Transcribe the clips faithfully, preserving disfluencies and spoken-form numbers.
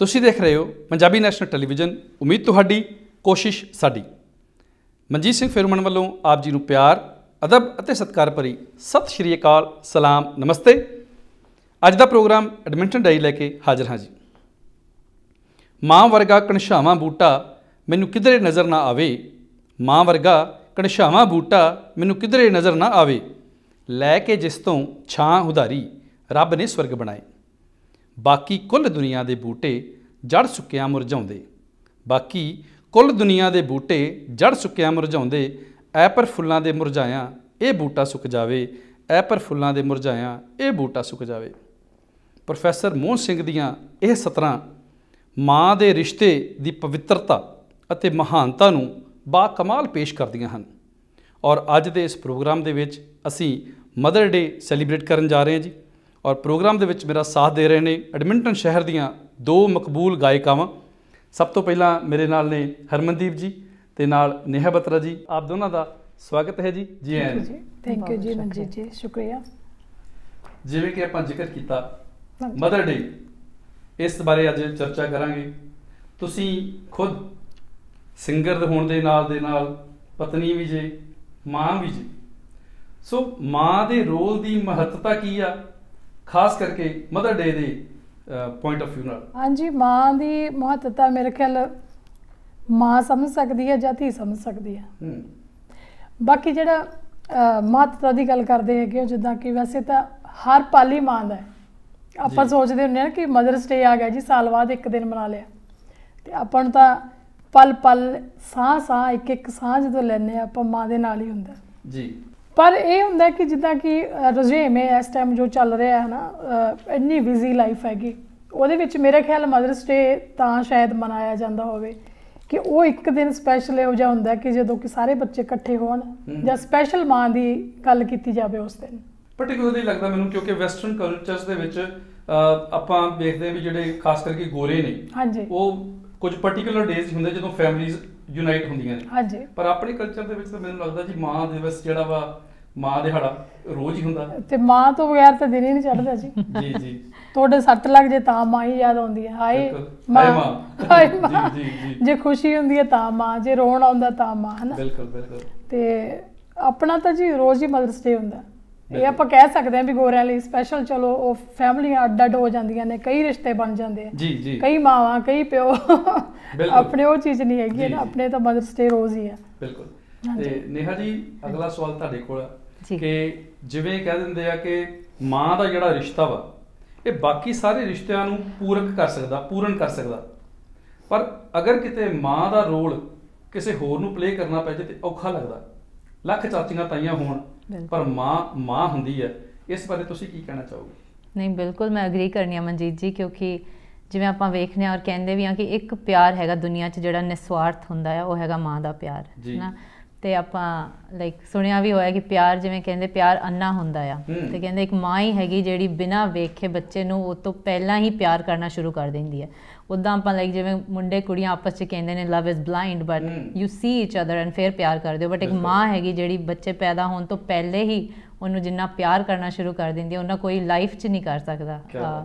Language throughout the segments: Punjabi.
ਤੁਸੀਂ ਦੇਖ ਰਹੇ ਹੋ ਪੰਜਾਬੀ ਨੈਸ਼ਨਲ ਟੈਲੀਵਿਜ਼ਨ। ਉਮੀਦ ਤੁਹਾਡੀ, ਕੋਸ਼ਿਸ਼ ਸਾਡੀ। ਮਨਜੀਤ ਸਿੰਘ ਫਿਰਮਨ ਵੱਲੋਂ ਆਪ ਜੀ ਨੂੰ ਪਿਆਰ, ਅਦਬ ਅਤੇ ਸਤਿਕਾਰ ਭਰੀ ਸਤਿ ਸ਼੍ਰੀ ਅਕਾਲ, ਸਲਾਮ, ਨਮਸਤੇ। ਅੱਜ ਦਾ ਪ੍ਰੋਗਰਾਮ ਐਡਮਿੰਟਨ ਡਾਇਰੀ ਲੈ ਕੇ ਹਾਜ਼ਰ ਹਾਂ ਜੀ। ਮਾਂ ਵਰਗਾ ਕਣਛਾਵਾਂ ਬੂਟਾ ਮੈਨੂੰ ਕਿਧਰੇ ਨਜ਼ਰ ਨਾ ਆਵੇ, ਮਾਂ ਵਰਗਾ ਕਣਛਾਵਾਂ ਬੂਟਾ ਮੈਨੂੰ ਕਿਧਰੇ ਨਜ਼ਰ ਨਾ ਆਵੇ, ਲੈ ਕੇ ਜਿਸ ਤੋਂ ਛਾਂ ਉਧਾਰੀ ਰੱਬ ਨੇ ਸਵਰਗ ਬਣਾਏ। ਬਾਕੀ ਕੁੱਲ ਦੁਨੀਆ ਦੇ ਬੂਟੇ ਜੜ ਸੁੱਕਿਆਂ ਮੁਰਝਾਉਂਦੇ, ਬਾਕੀ ਕੁੱਲ ਦੁਨੀਆ ਦੇ ਬੂਟੇ ਜੜ ਸੁੱਕਿਆਂ ਮੁਰਝਾਉਂਦੇ, ਐ ਪਰ ਫੁੱਲਾਂ ਦੇ ਮੁਰਝਾਇਆਂ ਇਹ ਬੂਟਾ ਸੁੱਕ ਜਾਵੇ, ਐ ਪਰ ਫੁੱਲਾਂ ਦੇ ਮੁਰਝਾਇਆਂ ਇਹ ਬੂਟਾ ਸੁੱਕ ਜਾਵੇ। ਪ੍ਰੋਫੈਸਰ ਮੋਹਨ ਸਿੰਘ ਦੀਆਂ ਇਹ ਸਤਰਾਂ ਮਾਂ ਦੇ ਰਿਸ਼ਤੇ ਦੀ ਪਵਿੱਤਰਤਾ ਅਤੇ ਮਹਾਨਤਾ ਨੂੰ ਬਾ ਕਮਾਲ ਪੇਸ਼ ਕਰਦੀਆਂ ਹਨ। ਔਰ ਅੱਜ ਦੇ ਇਸ ਪ੍ਰੋਗਰਾਮ ਦੇ ਵਿੱਚ ਅਸੀਂ ਮਦਰ ਡੇ ਸੈਲੀਬ੍ਰੇਟ ਕਰਨ ਜਾ ਰਹੇ ਹਾਂ ਜੀ। ਔਰ ਪ੍ਰੋਗਰਾਮ ਦੇ ਵਿੱਚ ਮੇਰਾ ਸਾਥ ਦੇ ਰਹੇ ਨੇ ਐਡਮਿੰਟਨ ਸ਼ਹਿਰ ਦੀਆਂ ਦੋ ਮਕਬੂਲ ਗਾਇਕਾਵਾਂ। ਸਭ ਤੋਂ ਪਹਿਲਾਂ ਮੇਰੇ ਨਾਲ ਨੇ ਹਰਮਨਦੀਪ ਜੀ ਤੇ ਨਾਲ ਨੇਹਾ ਬਤਰਾ ਜੀ। ਆਪ ਦੋਨਾਂ ਦਾ ਸਵਾਗਤ ਹੈ ਜੀ। ਜੀ ਆਇਆਂ ਜੀ। ਥੈਂਕ ਯੂ ਜੀ ਮਨਜੀਤ ਜੀ, ਸ਼ੁਕਰੀਆ। ਜਿਵੇਂ ਕਿ ਆਪਾਂ ਜ਼ਿਕਰ ਕੀਤਾ ਮਦਰ ਡੇ, ਇਸ ਬਾਰੇ ਅੱਜ ਚਰਚਾ ਕਰਾਂਗੇ। ਤੁਸੀਂ ਖੁਦ ਸਿੰਗਰ ਹੋਣ ਦੇ ਨਾਲ ਦੇ ਨਾਲ ਪਤਨੀ ਵੀ ਜੇ, ਮਾਂ ਵੀ ਜੇ। ਸੋ ਮਾਂ ਦੇ ਰੋਲ ਦੀ ਮਹੱਤਤਾ ਕੀ ਆ, ਖਾਸ ਕਰਕੇ ਮਦਰ ਡੇ ਦੇ ਪੁਆਇੰਟ ਆਫ ਵਿਊ ਨਾਲ? ਹਾਂਜੀ, ਮਾਂ ਦੀ ਮਹੱਤਤਾ ਮੇਰੇ ਖਿਆਲ ਮਾਂ ਸਮਝ ਸਕਦੀ ਹੈ ਜਾਂ ਧੀ ਸਮਝ ਸਕਦੀ ਹੈ। ਬਾਕੀ ਜਿਹੜਾ ਮਹੱਤਤਾ ਦੀ ਗੱਲ ਕਰਦੇ ਹੈਗੇ, ਜਿੱਦਾਂ ਕਿ ਵੈਸੇ ਤਾਂ ਹਰ ਪਲ ਹੀ ਮਾਂ ਦਾ ਹੈ। ਆਪਾਂ ਸੋਚਦੇ ਹੁੰਦੇ ਹਾਂ ਕਿ ਮਦਰਸ ਡੇ ਆ ਗਿਆ ਜੀ, ਸਾਲ ਬਾਅਦ ਇੱਕ ਦਿਨ ਮਨਾ ਲਿਆ, ਤੇ ਆਪਾਂ ਨੂੰ ਤਾਂ ਪਲ ਪਲ ਸਾਹ ਸਾਹ ਇੱਕ ਇੱਕ ਸਾਹ ਜਦੋਂ ਲੈਂਦੇ ਹਾਂ ਆਪਾਂ ਮਾਂ ਦੇ ਨਾਲ ਹੀ ਹੁੰਦਾ ਜੀ। ਪਰ ਇਹ ਹੁੰਦਾ ਕਿ ਜਿੱਦਾਂ ਕਿ ਰੁਝੇਵੇਂ ਇਸ ਟਾਈਮ ਜੋ ਚੱਲ ਰਿਹਾ ਹੈ ਨਾ, ਇੰਨੀ ਬਿਜ਼ੀ ਲਾਈਫ ਹੈਗੀ, ਉਹਦੇ ਵਿੱਚ ਮੇਰੇ ਖਿਆਲ ਮਦਰਸ ਡੇ ਤਾਂ ਸ਼ਾਇਦ ਮਨਾਇਆ ਜਾਂਦਾ ਹੋਵੇ ਕਿ ਉਹ ਇੱਕ ਦਿਨ ਸਪੈਸ਼ਲ ਇਹੋ ਜਿਹਾ ਹੁੰਦਾ ਕਿ ਜਦੋਂ ਕਿ ਸਾਰੇ ਬੱਚੇ ਇਕੱਠੇ ਹੋਣ ਜਾਂ ਸਪੈਸ਼ਲ ਮਾਂ ਦੀ ਗੱਲ ਕੀਤੀ ਜਾਵੇ ਉਸ ਦਿਨ। ਪਰਟੀਕੂਲਰਲੀ ਲੱਗਦਾ ਮੈਨੂੰ, ਕਿਉਂਕਿ ਵੈਸਟਰਨ ਕਲਚਰਸ ਦੇ ਵਿੱਚ ਆਪਾਂ ਦੇਖਦੇ ਹਾਂ ਵੀ ਜਿਹੜੇ ਖਾਸ ਕਰਕੇ ਗੋਰੇ ਨੇ, ਹਾਂਜੀ, ਉਹ ਕੁਝ ਪਰਟੀਕੂਲਰ ਡੇਜ਼ ਹੁੰਦੇ ਜਦੋਂ ਫੈਮਿਲੀਜ਼ ਯੂਨਾਈਟ ਹੁੰਦੀਆਂ ਨੇ। ਹਾਂਜੀ, ਪਰ ਆਪਣੇ ਕਲਚਰ ਦੇ ਵਿੱਚ ਤਾਂ ਮੈਨੂੰ ਲੱਗਦਾ ਜੀ ਮਾਂ ਦਿਵਸ ਜਿਹੜਾ ਵਾ, ਮਾਂ ਦਿਹਾੜਾ ਰੋਜ਼ ਹੀ ਹੁੰਦਾ, ਤੇ ਮਾਂ ਤੋਂ ਬਗੈਰ ਤਾਂ ਦਿਨ ਹੀ ਨਹੀਂ ਚੜ੍ਹਦਾ ਜੀ। ਜੀ ਜੀ ਤੁਹਾਡੇ ਸੱਟ ਲੱਗ ਜੇ ਤਾਂ ਮਾਂ ਹੀ ਯਾਦ ਆਉਂਦੀ ਹੈ, ਹਾਏ ਮਾਂ, ਹਾਏ ਮਾਂ। ਜੀ ਜੀ ਜੇ ਖੁਸ਼ੀ ਹੁੰਦੀ ਹੈ ਤਾਂ ਮਾਂ, ਜੇ ਰੋਣ ਆਉਂਦਾ ਤਾਂ ਮਾਂ, ਹੈ ਨਾ। ਬਿਲਕੁਲ ਬਿਲਕੁਲ। ਤੇ ਆਪਣਾ ਤਾਂ ਜੀ ਰੋਜ਼ ਹੀ ਮਦਰਸ ਡੇ ਹੁੰਦਾ। ਇਹ ਆਪਾਂ ਕਹਿ ਸਕਦੇ ਹਾਂ ਵੀ ਗੋਰਿਆਂ ਲਈ ਸਪੈਸ਼ਲ, ਚਲੋ ਉਹ ਫੈਮਲੀਆਂ ਅੱਡ ਅੱਡ ਹੋ ਜਾਂਦੀਆਂ ਨੇ, ਕਈ ਰਿਸ਼ਤੇ ਬਣ ਜਾਂਦੇ ਆ, ਜੀ ਜੀ, ਕਈ ਮਾਵਾਂ ਕਈ ਪਿਓ। ਆਪਣੇ ਉਹ ਚੀਜ਼ ਨਹੀਂ ਹੈਗੀ ਨਾ, ਆਪਣੇ ਤਾਂ ਮਦਰਸ ਡੇ ਰੋਜ਼ ਹੀ ਆ। ਬਿਲਕੁਲ। ਤੇ ਨੇਹਾ ਜੀ, ਅਗਲਾ ਸਵਾਲ ਤੁਹਾਡੇ ਕੋਲ ਆ ਕਿ ਜਿਵੇਂ ਕਹਿ ਦਿੰਦੇ ਆ ਕਿ ਮਾਂ ਦਾ ਜਿਹੜਾ ਰਿਸ਼ਤਾ ਵਾ ਇਹ ਬਾਕੀ ਸਾਰੇ ਰਿਸ਼ਤਿਆਂ ਨੂੰ ਪੂਰਕ ਕਰ ਸਕਦਾ, ਪੂਰਨ ਕਰ ਸਕਦਾ, ਪਰ ਅਗਰ ਕਿਤੇ ਮਾਂ ਦਾ ਰੋਲ ਕਿਸੇ ਹੋਰ ਨੂੰ ਪਲੇ ਕਰਨਾ ਪੈ ਜਾਏ ਤੇ ਔਖਾ ਲੱਗਦਾ। ਲੱਖ ਚਾਚੀਆਂ ਤਾਈਆਂ ਹੋਣ ਪਰ ਮਾਂ ਮਾਂ ਹੁੰਦੀ ਹੈ। ਇਸ ਬਾਰੇ ਤੁਸੀਂ ਕੀ ਕਹਿਣਾ ਚਾਹੋਗੇ? ਨਹੀਂ, ਬਿਲਕੁਲ ਮੈਂ ਅਗਰੀ ਕਰਨੀ ਆ ਮਨਜੀਤ ਜੀ, ਕਿਉਂਕਿ ਜਿਵੇਂ ਆਪਾਂ ਵੇਖਦੇ ਹਾਂ ਔਰ ਕਹਿੰਦੇ ਵੀ ਹਾਂ ਕਿ ਇੱਕ ਪਿਆਰ ਹੈਗਾ ਦੁਨੀਆ 'ਚ ਜਿਹੜਾ ਨਿਸਵਾਰਥ ਹੁੰਦਾ ਆ, ਉਹ ਹੈਗਾ ਮਾਂ ਦਾ ਪਿਆਰ, ਹੈ ਨਾ। ਤੇ ਆਪਾਂ ਲਾਈਕ ਸੁਣਿਆ ਵੀ ਹੋਇਆ ਕਿ ਪਿਆਰ, ਜਿਵੇਂ ਕਹਿੰਦੇ ਪਿਆਰ ਅੰਨਾ ਹੁੰਦਾ ਆ, ਤੇ ਕਹਿੰਦੇ ਇੱਕ ਮਾਂ ਹੀ ਹੈਗੀ ਜਿਹੜੀ ਬਿਨਾਂ ਵੇਖੇ ਬੱਚੇ ਨੂੰ ਉਹ ਤੋਂ ਪਹਿਲਾਂ ਹੀ ਪਿਆਰ ਕਰਨਾ ਸ਼ੁਰੂ ਕਰ ਦਿੰਦੀ ਹੈ। ਉੱਦਾਂ ਆਪਾਂ ਲਾਈਕ ਜਿਵੇਂ ਮੁੰਡੇ ਕੁੜੀਆਂ ਆਪਸ 'ਚ ਕਹਿੰਦੇ ਨੇ love is blind but you see each other and ਫਿਰ ਪਿਆਰ ਕਰਦੇ ਹੋ, ਬਟ ਇੱਕ ਮਾਂ ਹੈਗੀ ਜਿਹੜੀ ਬੱਚੇ ਪੈਦਾ ਹੋਣ ਤੋਂ ਪਹਿਲੇ ਹੀ ਉਹਨੂੰ ਜਿੰਨਾ ਪਿਆਰ ਕਰਨਾ ਸ਼ੁਰੂ ਕਰ ਦਿੰਦੀ ਹੈ ਉਹਨਾਂ ਕੋਈ ਲਾਈਫ 'ਚ ਨਹੀਂ ਕਰ ਸਕਦਾ।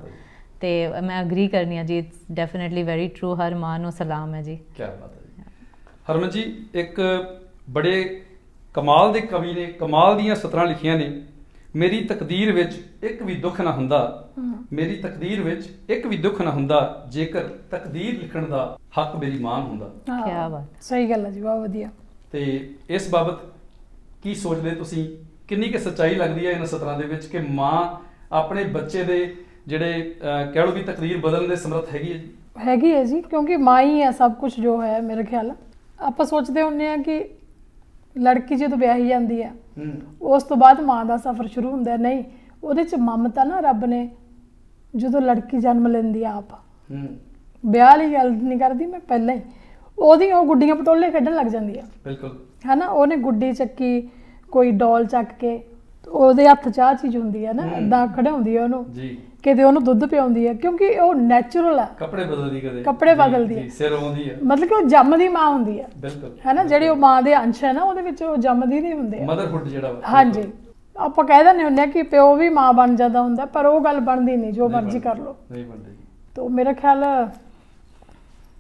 ਤੇ ਮੈਂ ਅਗਰੀ ਕਰਨੀ ਆ ਜੀ, ਇਟਸ ਡੈਫੀਨੇਟਲੀ ਵੈਰੀ ਟਰੂ। ਹਰ ਮਾਂ ਨੂੰ ਸਲਾਮ ਹੈ ਜੀ। ਕੀ ਬਾਤ ਹੈ ਜੀ। ਹਰਮਨ ਜੀ, ਇੱਕ ਬੜੇ ਕਮਾਲ ਦੇ ਕਵੀ ਨੇ, ਕਮਾਲ ਦੀਆਂ ਸਤਰਾਂ ਲਿਖੀਆਂ ਨੇ। ਮੇਰੀ ਤਕਦੀਰ ਵਿੱਚ ਇੱਕ ਵੀ ਦੁੱਖ ਨਾ ਹੁੰਦਾ, ਮੇਰੀ ਤਕਦੀਰ ਵਿੱਚ ਇੱਕ ਵੀ ਦੁੱਖ ਨਾ ਹੁੰਦਾ, ਜੇਕਰ ਤਕਦੀਰ ਲਿਖਣ ਦਾ ਹੱਕ ਮੇਰੀ ਮਾਂ ਨੂੰ ਹੁੰਦਾ। ਕੀ ਬਾਤ, ਸਹੀ ਗੱਲ ਹੈ ਜੀ, ਬਹੁਤ ਵਧੀਆ। ਤੇ ਇਸ ਬਾਬਤ ਕੀ ਸੋਚਦੇ ਤੁਸੀਂ? ਕਿੰਨੀ ਕੁ ਸੱਚਾਈ ਲੱਗਦੀ ਹੈ ਇਹਨਾਂ ਸਤਰਾਂ ਦੇ ਵਿੱਚ ਕਿ ਮਾਂ ਆਪਣੇ ਬੱਚੇ ਦੇ ਜਿਹੜੇ ਕਹਿ ਲਓ ਵੀ ਤਕਦੀਰ ਬਦਲਣ ਦੇ ਸਮਰੱਥ ਹੈਗੀ ਹੈ ਜੀ? ਹੈਗੀ ਹੈ ਜੀ, ਕਿਉਂਕਿ ਮਾਂ ਹੀ ਹੈ ਸਭ ਕੁਝ ਜੋ ਹੈ। ਮੇਰੇ ਖਿਆਲ ਆਪਾਂ ਸੋਚਦੇ ਹੁੰਦੇ ਹਾਂ ਕਿ ਲੜਕੀ ਜਦੋਂ ਵਿਆਹੀ ਜਾਂਦੀ ਹੈ ਉਸ ਤੋਂ ਬਾਅਦ ਮਾਂ ਦਾ ਸਫ਼ਰ ਸ਼ੁਰੂ ਹੁੰਦਾ। ਨਹੀਂ, ਉਹਦੇ 'ਚ ਮਮਤਾ ਨਾ ਰੱਬ ਨੇ ਜਦੋਂ ਲੜਕੀ ਜਨਮ ਲੈਂਦੀ ਆ, ਆਪ ਵਿਆਹ ਲਈ ਗੱਲ ਨਹੀਂ ਕਰਦੀ ਮੈਂ, ਪਹਿਲਾਂ ਹੀ ਉਹਦੀ ਉਹ ਗੁੱਡੀਆਂ ਪਟੋਲੇ ਖੇਡਣ ਲੱਗ ਜਾਂਦੀ ਆ। ਬਿਲਕੁਲ, ਹੈ ਨਾ। ਉਹਨੇ ਗੁੱਡੀ ਚੱਕੀ, ਕੋਈ ਡੋਲ ਚੱਕ ਕੇ, ਉਹਦੇ ਹੱਥ 'ਚ ਆਹ ਚੀਜ਼ ਹੁੰਦੀ ਹੈ ਨਾ, ਏਦਾਂ ਖੜਾਉਂਦੀ ਹੈ ਉਹਨੂੰ, ਕਿਤੇ ਉਹਨੂੰ ਦੁੱਧ ਪਿਆਉਂਦੀ ਹੈ, ਕਿਉਂਕਿ ਉਹ ਨੈਚੁਰਲ ਆ। ਕੱਪੜੇ ਬਦਲਦੀ, ਕਦੇ ਕੱਪੜੇ ਬਦਲਦੀ ਹੈ, ਸਿਰ ਆਉਂਦੀ ਹੈ, ਮਤਲਬ ਕਿ ਉਹ ਜੰਮਦੀ ਮਾਂ ਹੁੰਦੀ ਹੈ। ਬਿਲਕੁਲ, ਹੈ ਨਾ। ਜਿਹੜੀ ਉਹ ਮਾਂ ਦੇ ਅੰਸ਼ ਹੈ ਨਾ, ਉਹਦੇ ਵਿੱਚ ਉਹ ਜੰਮਦੀ ਨਹੀਂ ਹੁੰਦੇ, ਮਦਰਹੁੱਡ ਜਿਹੜਾ। ਹਾਂਜੀ, ਆਪਾਂ ਕਹਿ ਦਿੰਦੇ ਹੁੰਦੇ ਆ ਕਿ ਪਿਓ ਵੀ ਮਾਂ ਬਣ ਜਾਂਦਾ ਹੁੰਦਾ, ਪਰ ਉਹ ਗੱਲ ਬਣਦੀ ਨਹੀਂ, ਜੋ ਮਰਜ਼ੀ ਕਰ ਲਓ ਨਹੀਂ ਬਣਦੀ। ਤਾਂ ਮੇਰਾ ਖਿਆਲ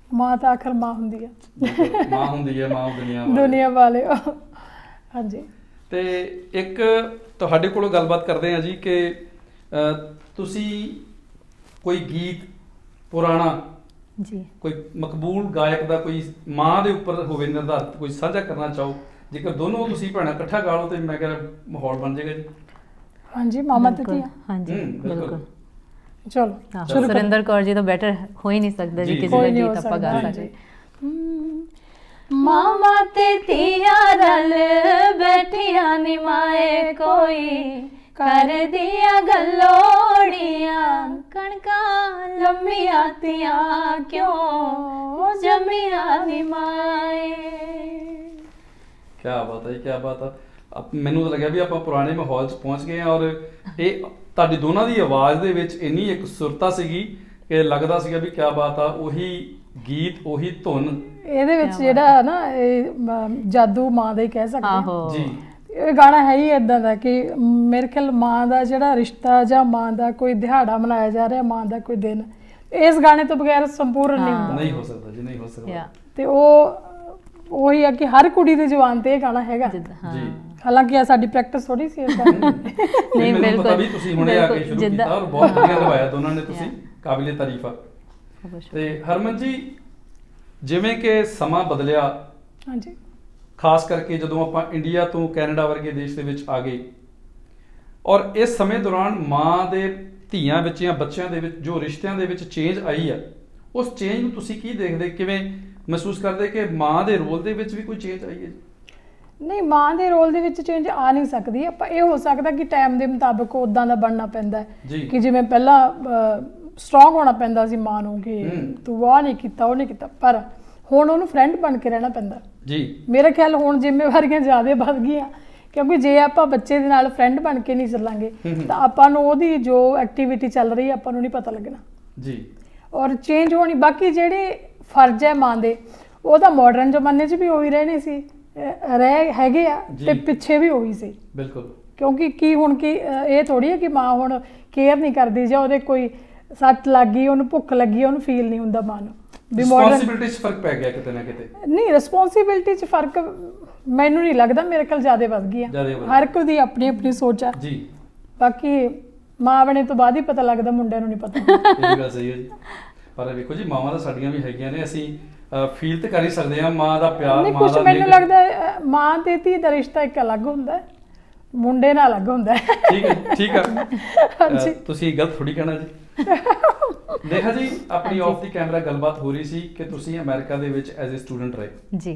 ਮਾਂ ਤਾਂ ਆਖਰ ਮਾਂ ਹੁੰਦੀ ਆ, ਮਾਂ ਹੁੰਦੀ ਹੈ, ਮਾਂ ਦੁਨੀਆ ਦੁਨੀਆ ਵਾਲੇ। ਹਾਂਜੀ। ਤੇ ਇੱਕ ਤੁਹਾਡੇ ਕੋਲੋਂ ਗੱਲਬਾਤ ਕਰਦੇ ਹਾਂ ਜੀ ਕਿ ਤੁਸੀਂ ਕੋਈ ਗੀਤ ਪੁਰਾਣਾ ਜੀ, ਕੋਈ ਮਕਬੂਲ ਗਾਇਕ ਦਾ ਕੋਈ ਮਾਂ ਦੇ ਉੱਪਰ ਹੋਵੇ ਨਿਰਧਾਰਿਤ, ਕੋਈ ਸਾਂਝਾ ਕਰਨਾ ਚਾਹੋ, ਜੇਕਰ ਦੋਨੋਂ ਤੁਸੀਂ ਭੈਣਾਂ ਇਕੱਠਾ ਗਾ ਲਓ ਤੇ ਮੈਂ ਕਹਿੰਦਾ ਮਾਹੌਲ ਬਣ ਜਾਏਗਾ ਜੀ। ਹਾਂਜੀ, ਮਾਮਾ ਤੇ ਧੀਆਂ। ਹਾਂਜੀ ਬਿਲਕੁਲ। ਚਲੋ ਸੁਰਿੰਦਰ ਕੌਰ ਜੀ ਤੋਂ ਬੈਟਰ ਹੋ ਹੀ ਨਹੀਂ ਸਕਦਾ ਜੀ ਕਿਸੇ ਦਾ ਗੀਤ ਆਪਾਂ ਗਾ ਸਕਦੇ। ਮਾਮਾ ਤੇ ਧੀਆਂ ਰਲ ਬੈਠੀਆਂ ਨਿਮਾਏ ਕੋਈ ਕਰ ਦੀਆਂ ਗੱਲੋੜੀਆਂ ਕਣਕਾਂ ਲੰਮੀਆਂ ਤੀਆਂ ਕਿਉਂ ਜੰਮੀਆਂ ਨਿਮਾਏ। ਕੀ ਬਾਤ ਹੈ, ਕੀ ਬਾਤ ਹੈ। ਮੈਨੂੰ ਤਾਂ ਲੱਗਿਆ ਵੀ ਆਪਾਂ ਪੁਰਾਣੇ ਮਾਹੌਲ 'ਚ ਪਹੁੰਚ ਗਏ ਹਾਂ, ਔਰ ਇਹ ਤੁਹਾਡੀ ਦੋਨਾਂ ਦੀ ਆਵਾਜ਼ ਦੇ ਵਿੱਚ ਇੰਨੀ ਇੱਕ ਸੁਰਤਾ ਸੀਗੀ ਕਿ ਲੱਗਦਾ ਸੀਗਾ ਵੀ ਕੀ ਬਾਤ ਆ, ਉਹੀ ਗੀਤ ਉਹੀ ਧੁਨ। ਇਹਦੇ ਵਿੱਚ ਜਿਹੜਾ ਨਾ ਇਹ ਜਾਦੂ ਮਾਂ ਦਾ ਹੀ ਕਹਿ ਸਕਦੇ ਹਾਂ ਜੀ। ਇਹ ਗਾਣਾ ਹੈ ਹੀ ਇਦਾਂ ਦਾ ਕਿ ਮੇਰੇ ਖਿਆਲ ਮਾਂ ਦਾ ਜਿਹੜਾ ਰਿਸ਼ਤਾ ਜਾਂ ਮਾਂ ਦਾ ਕੋਈ ਦਿਹਾੜਾ ਮਨਾਇਆ ਜਾ ਰਿਹਾ, ਮਾਂ ਦਾ ਕੋਈ ਦਿਨ, ਇਸ ਗਾਣੇ ਤੋਂ ਬਗੈਰ ਸੰਪੂਰਨ ਨਹੀਂ ਹੁੰਦਾ। ਨਹੀਂ ਹੋ ਸਕਦਾ ਜੀ, ਨਹੀਂ ਹੋ ਸਕਦਾ। ਤੇ ਉਹ ਉਹੀ ਆ ਕਿ ਹਰ ਕੁੜੀ ਦੀ ਜ਼ੁਬਾਨ ਤੇ ਇਹ ਗਾਣਾ ਹੈਗਾ ਜੀ। ਹਾਲਾਂਕਿ ਆ ਸਾਡੀ ਪ੍ਰੈਕਟਿਸ ਥੋੜੀ ਸੀ ਇਸ ਦਾ। ਨਹੀਂ ਬਿਲਕੁਲ ਵੀ ਤੁਸੀਂ ਹੁਣੇ ਆ ਕੇ ਸ਼ੁਰੂ ਕੀਤਾ ਔਰ ਬਹੁਤ ਵਧੀਆ ਲਵਾਇਆ ਦੋਨਾਂ ਨੇ, ਤੁਸੀਂ ਕਾਬਿਲੇ ਤਾਰੀਫ ਆ। ਤੇ ਹਰਮਨ ਜੀ, ਜਿਵੇਂ ਕਿ ਸਮਾਂ ਬਦਲਿਆ, ਹਾਂਜੀ, ਖਾਸ ਕਰਕੇ ਜਦੋਂ ਆਪਾਂ ਇੰਡੀਆ ਤੋਂ ਕੈਨੇਡਾ ਵਰਗੇ ਦੇਸ਼ ਦੇ ਵਿੱਚ ਆ ਗਏ, ਔਰ ਇਸ ਸਮੇਂ ਦੌਰਾਨ ਮਾਂ ਦੇ ਧੀਆਂ ਵਿੱਚ ਜਾਂ ਬੱਚਿਆਂ ਦੇ ਵਿੱਚ ਜੋ ਰਿਸ਼ਤਿਆਂ ਦੇ ਵਿੱਚ ਚੇਂਜ ਆਈ ਆ, ਉਸ ਚੇਂਜ ਨੂੰ ਤੁਸੀਂ ਕੀ ਦੇਖਦੇ, ਕਿਵੇਂ ਮਹਿਸੂਸ ਕਰਦੇ ਕਿ ਮਾਂ ਦੇ ਰੋਲ ਦੇ ਵਿੱਚ ਵੀ ਕੋਈ ਚੇਂਜ ਆਈ ਹੈ ਜੀ? ਨਹੀਂ, ਮਾਂ ਦੇ ਰੋਲ ਦੇ ਵਿੱਚ ਚੇਂਜ ਆ ਨਹੀਂ ਸਕਦੀ। ਆਪਾਂ ਇਹ ਹੋ ਸਕਦਾ ਕਿ ਟਾਈਮ ਦੇ ਮੁਤਾਬਕ ਉਦਾਂ ਦਾ ਬਣਨਾ ਪੈਂਦਾ ਕਿ ਜਿਵੇਂ ਪਹਿਲਾਂ ਸਟਰੋਂਗ ਹੋਣਾ ਪੈਂਦਾ ਸੀ ਮਾਂ ਨੂੰ ਕਿ ਤੂੰ ਆਹ ਨਹੀਂ ਕੀਤਾ, ਉਹ ਨਹੀਂ ਕੀਤਾ, ਪਰ ਹੁਣ ਉਹਨੂੰ ਫਰੈਂਡ ਬਣ ਕੇ ਰਹਿਣਾ ਪੈਂਦਾ ਜੀ। ਮੇਰੇ ਖਿਆਲ ਹੁਣ ਜ਼ਿੰਮੇਵਾਰੀਆਂ ਜ਼ਿਆਦਾ ਵੱਧ ਗਈਆਂ, ਕਿਉਂਕਿ ਜੇ ਆਪਾਂ ਬੱਚੇ ਦੇ ਨਾਲ ਫਰੈਂਡ ਬਣ ਕੇ ਨਹੀਂ ਚੱਲਾਂਗੇ ਤਾਂ ਆਪਾਂ ਨੂੰ ਉਹਦੀ ਜੋ ਐਕਟੀਵਿਟੀ ਚੱਲ ਰਹੀ ਆਪਾਂ ਨੂੰ ਨਹੀਂ ਪਤਾ ਲੱਗਣਾ ਜੀ। ਔਰ ਚੇਂਜ ਹੋਣੀ, ਬਾਕੀ ਜਿਹੜੇ ਫਰਜ਼ ਹੈ ਮਾਂ ਦੇ ਉਹ ਤਾਂ ਮਾਡਰਨ ਜ਼ਮਾਨੇ 'ਚ ਵੀ ਉਹੀ ਰਹਿਣੇ ਸੀ, ਰਹਿ ਹੈਗੇ ਆ ਤੇ ਪਿੱਛੇ ਵੀ ਉਹੀ ਸੀ। ਬਿਲਕੁਲ। ਕਿਉਂਕਿ ਕੀ ਹੁਣ ਕੀ ਇਹ ਥੋੜੀ ਹੈ ਕਿ ਮਾਂ ਹੁਣ ਕੇਅਰ ਨਹੀਂ ਕਰਦੀ, ਜਾਂ ਉਹਦੇ ਕੋਈ ਸੱਟ ਲੱਗ ਗਈ, ਉਹਨੂੰ ਭੁੱਖ ਲੱਗੀ, ਉਹਨੂੰ ਫੀਲ ਨਹੀਂ ਹੁੰਦਾ ਮਾਂ ਨੂੰ ਵੀ ਮਾਡਰਨ। ਰਿਸਪੌਂਸਿਬਿਲਟੀ 'ਚ ਫਰਕ ਪੈ ਗਿਆ ਕਿਤੇ ਨਾ ਕਿਤੇ? ਨਹੀਂ, ਰਿਸਪੌਂਸਿਬਿਲਟੀ 'ਚ ਫਰਕ ਮੈਨੂੰ ਨਹੀਂ ਲੱਗਦਾ, ਮੇਰੇ ਕੋਲ ਜ਼ਿਆਦਾ ਵੱਧ ਗਈਆਂ। ਹਰ ਕੋਈ ਦੀ ਆਪਣੀ ਆਪਣੀ ਸੋਚ ਆ ਜੀ। ਬਾਕੀ ਮਾਂ ਬਣੇ ਤੋਂ ਬਾਅਦ ਹੀ ਪਤਾ ਲੱਗਦਾ, ਮੁੰਡਿਆਂ ਨੂੰ ਨਹੀਂ ਪਤਾ। ਇਹ ਗੱਲ ਸਹੀ ਹੈ ਜੀ। ਪਰ ਵੇਖੋ ਜੀ, ਮਾਵਾਂ ਤਾਂ ਸਾਡੀਆਂ ਵੀ ਹੈਗੀਆਂ ਨੇ, ਅਸੀਂ ਫੀਲ ਤਾਂ ਕਰ ਹੀ ਸਕਦੇ ਹਾਂ ਮਾਂ ਦਾ ਪਿਆਰ, ਨਹੀਂ ਮਾਂ ਕੁਝ ਦਾ। ਮੈਨੂੰ ਲੱਗਦਾ ਮਾਂ ਤੇ ਧੀ ਦਾ ਰਿਸ਼ਤਾ ਇੱਕ ਅਲੱਗ ਹੁੰਦਾ, ਮੁੰਡੇ ਨਾਲ ਅਲੱਗ ਹੁੰਦਾ। ਠੀਕ ਹੈ, ਠੀਕ ਹੈ, ਤੁਸੀਂ ਗਲਤ ਥੋੜੀ ਕਹਿਣਾ ਜੀ। ਦੇਖਾ ਜੀ, ਆਪਣੀ ਆਫ ਦੀ ਕੈਮਰਾ ਗੱਲਬਾਤ ਹੋ ਰਹੀ ਸੀ ਕਿ ਤੁਸੀਂ ਅਮਰੀਕਾ ਦੇ ਵਿੱਚ ਐਜ਼ ਅ ਸਟੂਡੈਂਟ ਰਹੇ ਜੀ।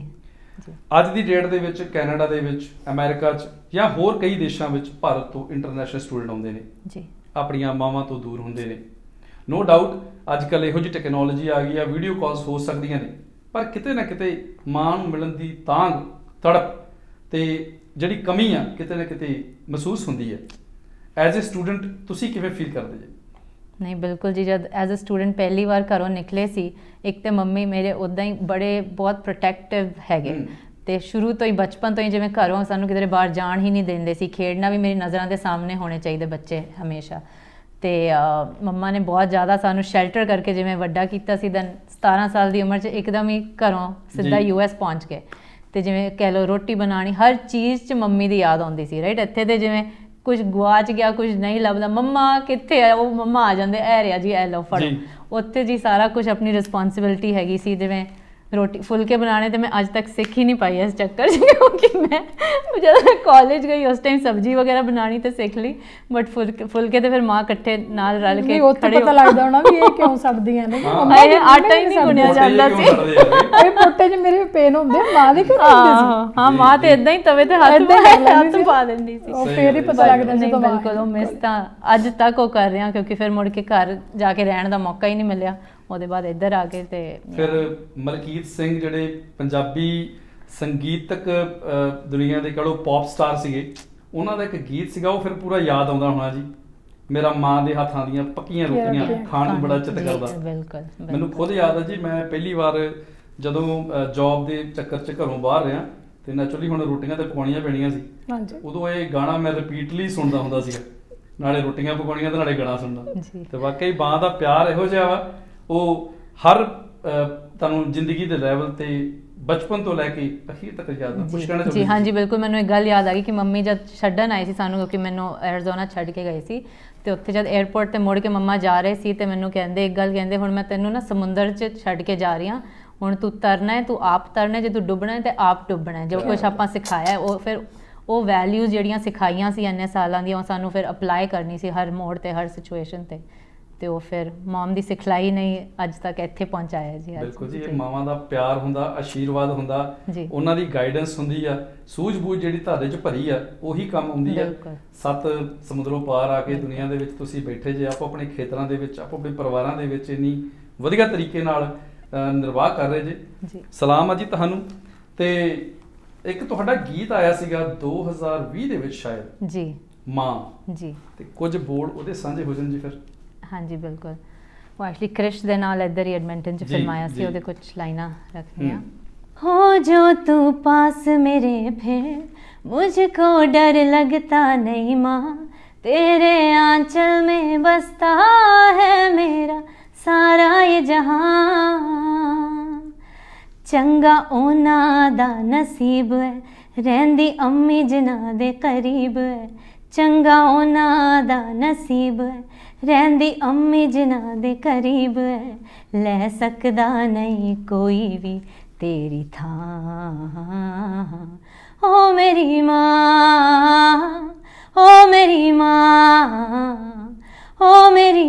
ਅੱਜ ਦੀ ਡੇਟ ਦੇ ਵਿੱਚ ਕੈਨੇਡਾ ਦੇ ਵਿੱਚ, ਅਮਰੀਕਾ 'ਚ ਜਾਂ ਹੋਰ ਕਈ ਦੇਸ਼ਾਂ ਵਿੱਚ ਭਾਰਤ ਤੋਂ ਇੰਟਰਨੈਸ਼ਨਲ ਸਟੂਡੈਂਟ ਆਉਂਦੇ ਨੇ ਜੀ, ਆਪਣੀਆਂ ਮਾਵਾਂ ਤੋਂ ਦੂਰ ਹੁੰਦੇ ਨੇ। ਨੋ ਡਾਊਟ ਅੱਜ ਕੱਲ੍ਹ ਇਹੋ ਜਿਹੀ ਟੈਕਨੋਲੋਜੀ ਆ ਗਈ ਆ, ਵੀਡੀਓ ਕਾਲਸ ਹੋ ਸਕਦੀਆਂ ਨੇ, ਪਰ ਕਿਤੇ ਨਾ ਕਿਤੇ ਮਾਂ ਨੂੰ ਮਿਲਣ ਦੀ ਤਾਂਘ, ਤੜਪ ਤੇ ਜਿਹੜੀ ਕਮੀ ਆ ਕਿਤੇ ਨਾ ਕਿਤੇ ਮਹਿਸੂਸ ਹੁੰਦੀ ਹੈ। ਐਜ਼ ਅ ਸਟੂਡੈਂਟ ਤੁਸੀਂ ਕਿਵੇਂ ਫੀਲ ਕਰਦੇ ਜੀ? ਨਹੀਂ ਬਿਲਕੁਲ ਜੀ, ਜਦ ਐਜ਼ ਅ ਸਟੂਡੈਂਟ ਪਹਿਲੀ ਵਾਰ ਘਰੋਂ ਨਿਕਲੇ ਸੀ, ਇੱਕ ਤੇ ਮੰਮੀ ਮੇਰੇ ਉੱਦਾਂ ਹੀ ਬੜੇ ਬਹੁਤ ਪ੍ਰੋਟੈਕਟਿਵ ਹੈਗੇ, ਤੇ ਸ਼ੁਰੂ ਤੋਂ ਹੀ ਬਚਪਨ ਤੋਂ ਹੀ ਜਿਵੇਂ ਘਰੋਂ ਸਾਨੂੰ ਕਿਤੇ ਬਾਹਰ ਜਾਣ ਹੀ ਨਹੀਂ ਦਿੰਦੇ ਸੀ, ਖੇਡਣਾ ਵੀ ਮੇਰੀ ਨਜ਼ਰਾਂ ਦੇ ਸਾਹਮਣੇ ਹੋਣੇ ਚਾਹੀਦੇ ਬੱਚੇ ਹਮੇਸ਼ਾ। ਤੇ ਮੰਮਾ ਨੇ ਬਹੁਤ ਜ਼ਿਆਦਾ ਸਾਨੂੰ ਸ਼ੈਲਟਰ ਕਰਕੇ ਜਿਵੇਂ ਵੱਡਾ ਕੀਤਾ ਸੀ। ਦੈਨ ਸਤਾਰਾਂ ਸਾਲ ਦੀ ਉਮਰ 'ਚ ਇੱਕਦਮ ਹੀ ਘਰੋਂ ਸਿੱਧਾ ਯੂ ਐਸ ਪਹੁੰਚ ਗਏ, ਤੇ ਜਿਵੇਂ ਕਹਿ ਲਓ ਰੋਟੀ ਬਣਾਉਣੀ, ਹਰ ਚੀਜ਼ 'ਚ ਮੰਮੀ ਦੀ ਯਾਦ ਆਉਂਦੀ ਸੀ, ਰਾਈਟ। ਇੱਥੇ ਤੇ ਜਿਵੇਂ ਕੁਝ ਗੁਆਚ ਗਿਆ, ਕੁਝ ਨਹੀਂ ਲੱਭਦਾ, ਮੰਮਾ ਕਿੱਥੇ ਆ, ਉਹ ਮੰਮਾ ਆ ਜਾਂਦੇ, ਐ ਰਿਹਾ ਜੀ, ਐ ਲਓ ਫੜੋ। ਉੱਥੇ ਜੀ ਸਾਰਾ ਕੁਝ ਆਪਣੀ ਰਿਸਪੌਂਸਿਬਿਲਿਟੀ ਹੈਗੀ ਸੀ। ਜਿਵੇਂ ਰੋਟੀ ਫੁਲਕੇ ਬਣਾਉਣੇ ਤੇ ਮੈਂ ਅੱਜ ਤੱਕ ਸਿੱਖ ਹੀ ਨਹੀਂ ਪਾਈ ਇਸ ਚੱਕਰ 'ਚ, ਕਿਉਂਕਿ ਮੈਂ ਜਦੋਂ ਮੈਂ ਕਾਲਜ ਗਈ ਉਸ ਟਾਈਮ ਸਬਜ਼ੀ ਵਗੈਰਾ ਬਣਾਉਣੀ ਤੇ ਸਿੱਖ ਲਈ, ਬਟ ਫੁਲਕੇ ਫੁਲਕੇ ਤੇ ਫਿਰ ਮਾਂ ਇਕੱਠੇ ਨਾਲ ਰਲ ਕੇ ਖੜੇ ਪਤਾ ਲੱਗਦਾ ਹੋਣਾ ਵੀ ਇਹ ਕਿਉਂ ਸੜਦੀਆਂ ਨੇ, ਆਟਾ ਹੀ ਨਹੀਂ ਗੁੰਨਿਆ ਜਾਂਦਾ ਸੀ। ਇਹ ਪੋਟੇ 'ਚ ਮੇਰੇ ਪੇਨ ਹੁੰਦੇ, ਮਾਂ ਦੇ ਕਿਉਂ ਹੁੰਦੇ ਸੀ? ਹਾਂ, ਮਾਂ ਤੇ ਇਦਾਂ ਹੀ ਤਵੇ ਤੇ ਹੱਥ ਹੱਥ ਪਾ ਦਿੰਦੀ ਸੀ, ਉਹ ਫੇਰ ਹੀ ਪਤਾ ਲੱਗਦਾ ਜਦੋਂ। ਬਿਲਕੁਲ, ਉਹ ਮਿਸ ਤਾਂ ਅੱਜ ਤੱਕ ਉਹ ਕਰ ਰਿਹਾ, ਕਿਉਂਕਿ ਫਿਰ ਮੁੜ ਕੇ ਘਰ ਜਾ ਕੇ ਰਹਿਣ ਦਾ ਮੌਕਾ ਹੀ ਨਹੀਂ ਮਿਲਿਆ। ਉਹਦੇ ਬਾਅਦ ਇੱਧਰ ਆ ਕੇ ਤੇ ਫਿਰ ਮਲਕੀਤ ਸਿੰਘ ਜਿਹੜੇ ਪੰਜਾਬੀ ਸੰਗੀਤਕ ਦੁਨੀਆ ਦੇ ਕਹੋ ਪੌਪ ਸਟਾਰ ਸੀਗੇ, ਉਹਨਾਂ ਦਾ ਇੱਕ ਗੀਤ ਸੀਗਾ, ਉਹ ਫਿਰ ਪੂਰਾ ਯਾਦ ਆਉਂਦਾ ਹੋਣਾ ਜੀ, ਮੇਰਾ ਮਾਂ ਦੇ ਹੱਥਾਂ ਦੀਆਂ ਪੱਕੀਆਂ ਰੋਟੀਆਂ ਖਾਣ ਨੂੰ ਬੜਾ ਚਿੱਤ ਕਰਦਾ। ਬਿਲਕੁਲ, ਮੈਨੂੰ ਖੁਦ ਯਾਦ ਹੈ ਜੀ, ਮੈਂ ਪਹਿਲੀ ਵਾਰ ਜਦੋਂ ਜੌਬ ਦੇ ਚੱਕਰ 'ਚ ਘਰੋਂ ਬਾਹਰ ਰਿਹਾ ਤੇ ਨੈਚੁਰਲੀ ਹੁਣ ਰੋਟੀਆਂ ਤੇ ਪਕਾਉਣੀਆਂ ਪੈਣੀਆਂ ਸੀ, ਉਦੋਂ ਇਹ ਗਾਣਾ ਮੈਂ ਰਿਪੀਟਲੀ ਸੁਣਦਾ ਹੁੰਦਾ ਸੀਗਾ, ਨਾਲੇ ਰੋਟੀਆਂ ਪਕਾਉਣੀਆਂ ਤੇ ਨਾਲੇ ਗਾਣਾ ਸੁਣਨਾ। ਤੇ ਵਾਕਈ ਮਾਂ ਦਾ ਪਿਆਰ ਇਹੋ ਜਿਹਾ ਵਾ, ਉਹ ਹਰ ਤੁਹਾਨੂੰ ਜ਼ਿੰਦਗੀ ਦੇ ਲੈਵਲ ਤੇ ਬਚਪਨ ਤੋਂ ਲੈ ਕੇ ਅਖੀਰ ਤੱਕ ਯਾਦ ਆ? ਕੁਝ ਕਹਿਣਾ ਚਾਹੁੰਦੇ ਜੀ ਹਾਂਜੀ ਬਿਲਕੁਲ, ਮੈਨੂੰ ਇੱਕ ਗੱਲ ਯਾਦ ਆ ਗਈ ਕਿ ਮੰਮੀ ਜਦ ਛੱਡਣ ਆਏ ਸੀ ਸਾਨੂੰ, ਕਿਉਂਕਿ ਮੈਨੂੰ ਐਰੀਜ਼ੋਨਾ ਛੱਡ ਕੇ ਗਏ ਸੀ, ਤੇ ਉੱਥੇ ਜਦ 에ਅਰਪੋਰਟ ਤੇ ਮੁੜ ਕੇ ਮੰਮਾ ਜਾ ਰਹੇ ਸੀ ਤੇ ਮੈਨੂੰ ਕਹਿੰਦੇ ਇੱਕ ਗੱਲ, ਕਹਿੰਦੇ ਹੁਣ ਮੈਂ ਤੈਨੂੰ ਨਾ ਸਮੁੰਦਰ 'ਚ ਛੱਡ ਕੇ ਜਾ ਰਹੀ ਹਾਂ, ਹੁਣ ਤੂੰ ਤਰਨਾ ਹੈ, ਤੂੰ ਆਪ ਤਰਨਾ, ਜੇ ਤੂੰ ਡੁੱਬਣਾ ਹੈ ਤੇ ਆਪ ਡੁੱਬਣਾ ਹੈ। ਜੋ ਕੁਛ ਆਪਾਂ ਸਿਖਾਇਆ ਉਹ ਫਿਰ ਉਹ ਵੈਲਿਊਜ਼ ਜਿਹੜੀਆਂ ਸਿਖਾਈਆਂ ਸੀ ਇੰਨੇ ਸਾਲਾਂ ਦੀਆਂ, ਉਹ ਸਾਨੂੰ ਫਿਰ ਅਪਲਾਈ ਕਰਨੀ ਸੀ ਹਰ ਮੋੜ ਤੇ, ਹਰ ਸਿਚੁਏਸ਼ਨ ਤੇ, ਤੇ ਉਹ ਫਿਰ ਮਮ ਦੀ ਸਿਖਲਾਈ ਨਹੀਂ ਅੱਜ ਤੱਕ ਇੱਥੇ ਪਹੁੰਚਾਇਆ ਜੀ। ਬਿਲਕੁਲ ਜੀ, ਇਹ ਮਾਵਾਂ ਦਾ ਪਿਆਰ ਹੁੰਦਾ, ਆਸ਼ੀਰਵਾਦ ਹੁੰਦਾ, ਉਹਨਾਂ ਦੀ ਗਾਈਡੈਂਸ ਹੁੰਦੀ ਆ, ਸੂਝ-ਬੂਝ ਜਿਹੜੀ ਤੁਹਾਡੇ 'ਚ ਭਰੀ ਆ ਉਹੀ ਕੰਮ ਹੁੰਦੀ ਆ। ਸੱਤ ਸਮੁੰਦਰੋਂ ਪਾਰ ਆ ਕੇ ਦੁਨੀਆ ਦੇ ਵਿੱਚ ਤੁਸੀਂ ਬੈਠੇ ਜੇ, ਆਪੋ ਆਪਣੇ ਖੇਤਰਾਂ ਦੇ ਵਿੱਚ, ਆਪੋ ਆਪਣੇ ਪਰਿਵਾਰਾਂ ਦੇ ਵਿੱਚ ਇੰਨੀ ਵਧੀਆ ਤਰੀਕੇ ਨਾਲ ਨਿਰਵਾਹ ਕਰ ਰਹੇ ਜੇ। ਸਲਾਮ ਆ ਜੀ ਤੁਹਾਨੂੰ। ਤੇ ਇੱਕ ਤੁਹਾਡਾ ਗੀਤ ਆਇਆ ਸੀਗਾ ਦੋ ਹਜ਼ਾਰ ਵੀਹ ਦੇ ਵਿੱਚ ਸ਼ਾਇਦ ਜੀ, ਮਾਂ ਜੀ, ਤੇ ਕੁਝ ਬੋਲ ਉਹਦੇ ਸਾਂਝੇ ਹੋ ਜਾਣ ਜੀ ਫਿਰ। ਹਾਂਜੀ ਬਿਲਕੁਲ, ਉਹ ਐਕਚੁਅਲੀ ਕ੍ਰਿਸ਼ ਦੇ ਨਾਲ ਇੱਧਰ ਹੀ ਐਡਮਿੰਟਨ 'ਚ ਫਿਲਮ ਆਇਆ ਸੀ, ਉਹਦੇ ਕੁਝ ਲਾਈਨਾਂ ਰੱਖਣੀਆਂ। हो जो तू पास मेरे फिर मुझको डर लगता नहीं माँ, तेरे आंचल में बसता है मेरा सारा ये जहां, चंगा ओना दा नसीब है, रहंदी अम्मी जिना दे करीब है, चंगा ओना दा नसीब है, रहंदी अम्मी जिना दे करीब है, लै सकदा नहीं कोई भी तेरी थां, ओ मेरी मां, ओ मेरी मां, ओ मेरी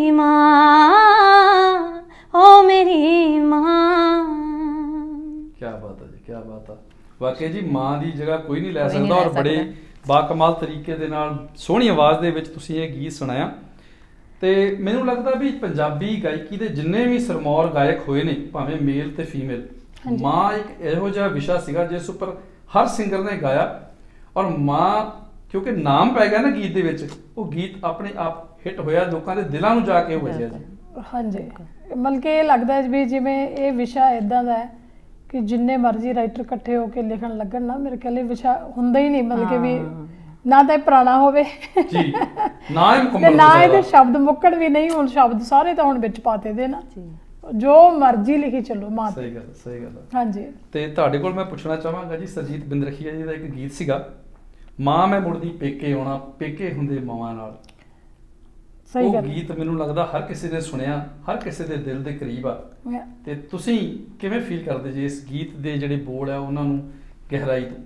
मां, ओ मेरी मां। क्या बात है जी, क्या बात है। वाकई जी मां दी जगह कोई नहीं लै सकदा, और बड़े बाकमाल तरीके दे नाल सोहनी आवाज़ दे विच तुसीं ये गीत सुनाया। ਤੇ ਮੈਨੂੰ ਲੱਗਦਾ ਵੀ ਪੰਜਾਬੀ ਗਾਇਕੀ ਦੇ ਜਿੰਨੇ ਵੀ ਸਰਮੌਰ ਗਾਇਕ ਹੋਏ ਨੇ, ਭਾਵੇਂ ਮੇਲ ਤੇ ਫੀਮੇਲ, ਮਾਂ ਇੱਕ ਇਹੋ ਜਿਹਾ ਵਿਸ਼ਾ ਸੀਗਾ ਜਿਸ ਉੱਪਰ ਹਰ ਸਿੰਗਰ ਨੇ ਗਾਇਆ, ਔਰ ਮਾਂ ਕਿਉਂਕਿ ਨਾਮ ਪੈ ਗਿਆ ਨਾ ਗੀਤ ਦੇ ਵਿੱਚ, ਉਹ ਗੀਤ ਆਪਣੇ ਆਪ ਹਿੱਟ ਹੋਇਆ, ਲੋਕਾਂ ਦੇ ਦਿਲਾਂ ਨੂੰ ਜਾ ਕੇ ਵੱਜਿਆ ਜੀ। ਹਾਂਜੀ, ਮਤਲਬ ਕਿ ਇਹ ਲੱਗਦਾ ਵੀ ਜਿਵੇਂ ਇਹ ਵਿਸ਼ਾ ਇਦਾਂ ਦਾ ਹੈ ਕਿ ਜਿੰਨੇ ਮਰਜ਼ੀ ਰਾਈਟਰ ਇਕੱਠੇ ਹੋ ਕੇ ਲਿਖਣ ਲੱਗਣ ਨਾ, ਮੇਰੇ ਖਿਆਲ ਇਹ ਵਿਸ਼ਾ ਹੁੰਦਾ ਹੀ ਨਹੀਂ, ਮਤਲਬ ਕਿ ਵੀ ਨਾ ਤਾਂ ਇਹ ਪੁਰਾਣਾ ਹੋਵੇ ਜੀ, ਨਾ ਇਹ ਮੁਕੰਮਲ, ਨਾ ਇਹਦੇ ਸ਼ਬਦ ਮੁੱਕਣ ਵੀ ਨਹੀਂ, ਹੁਣ ਸ਼ਬਦ ਸਾਰੇ ਤਾਂ ਹੁਣ ਵਿੱਚ ਪਾਤੇ ਦੇ ਨਾ, ਜੋ ਮਰਜ਼ੀ ਲਿਖੀ ਚੱਲੋ ਮਾਂ। ਸਹੀ ਗੱਲ, ਸਹੀ ਗੱਲ। ਹਾਂਜੀ, ਤੇ ਤੁਹਾਡੇ ਕੋਲ ਮੈਂ ਪੁੱਛਣਾ ਚਾਹਾਂਗਾ ਜੀ, ਸਰਜੀਤ ਬਿੰਦਰਖੀਆ ਜੀ ਦਾ ਇੱਕ ਗੀਤ ਸੀਗਾ, ਮਾਂ ਮੈਂ ਮੁੜਦੀ ਪੇਕੇ ਆਉਣਾ, ਪੇਕੇ ਹੁੰਦੇ ਮਾਵਾਂ ਨਾਲ। ਸਹੀ ਗੱਲ, ਉਹ ਗੀਤ ਮੈਨੂੰ ਲੱਗਦਾ ਹਰ ਕਿਸੇ ਨੇ ਸੁਣਿਆ, ਹਰ ਕਿਸੇ ਦੇ ਦਿਲ ਦੇ ਕਰੀਬ ਆ। ਤੇ ਤੁਸੀਂ ਕਿਵੇਂ ਫੀਲ ਕਰਦੇ ਜੀ ਇਸ ਗੀਤ ਦੇ ਜਿਹੜੇ ਬੋਲ ਆ ਉਹਨਾਂ ਨੂੰ ਗਹਿਰਾਈ ਤੋਂ?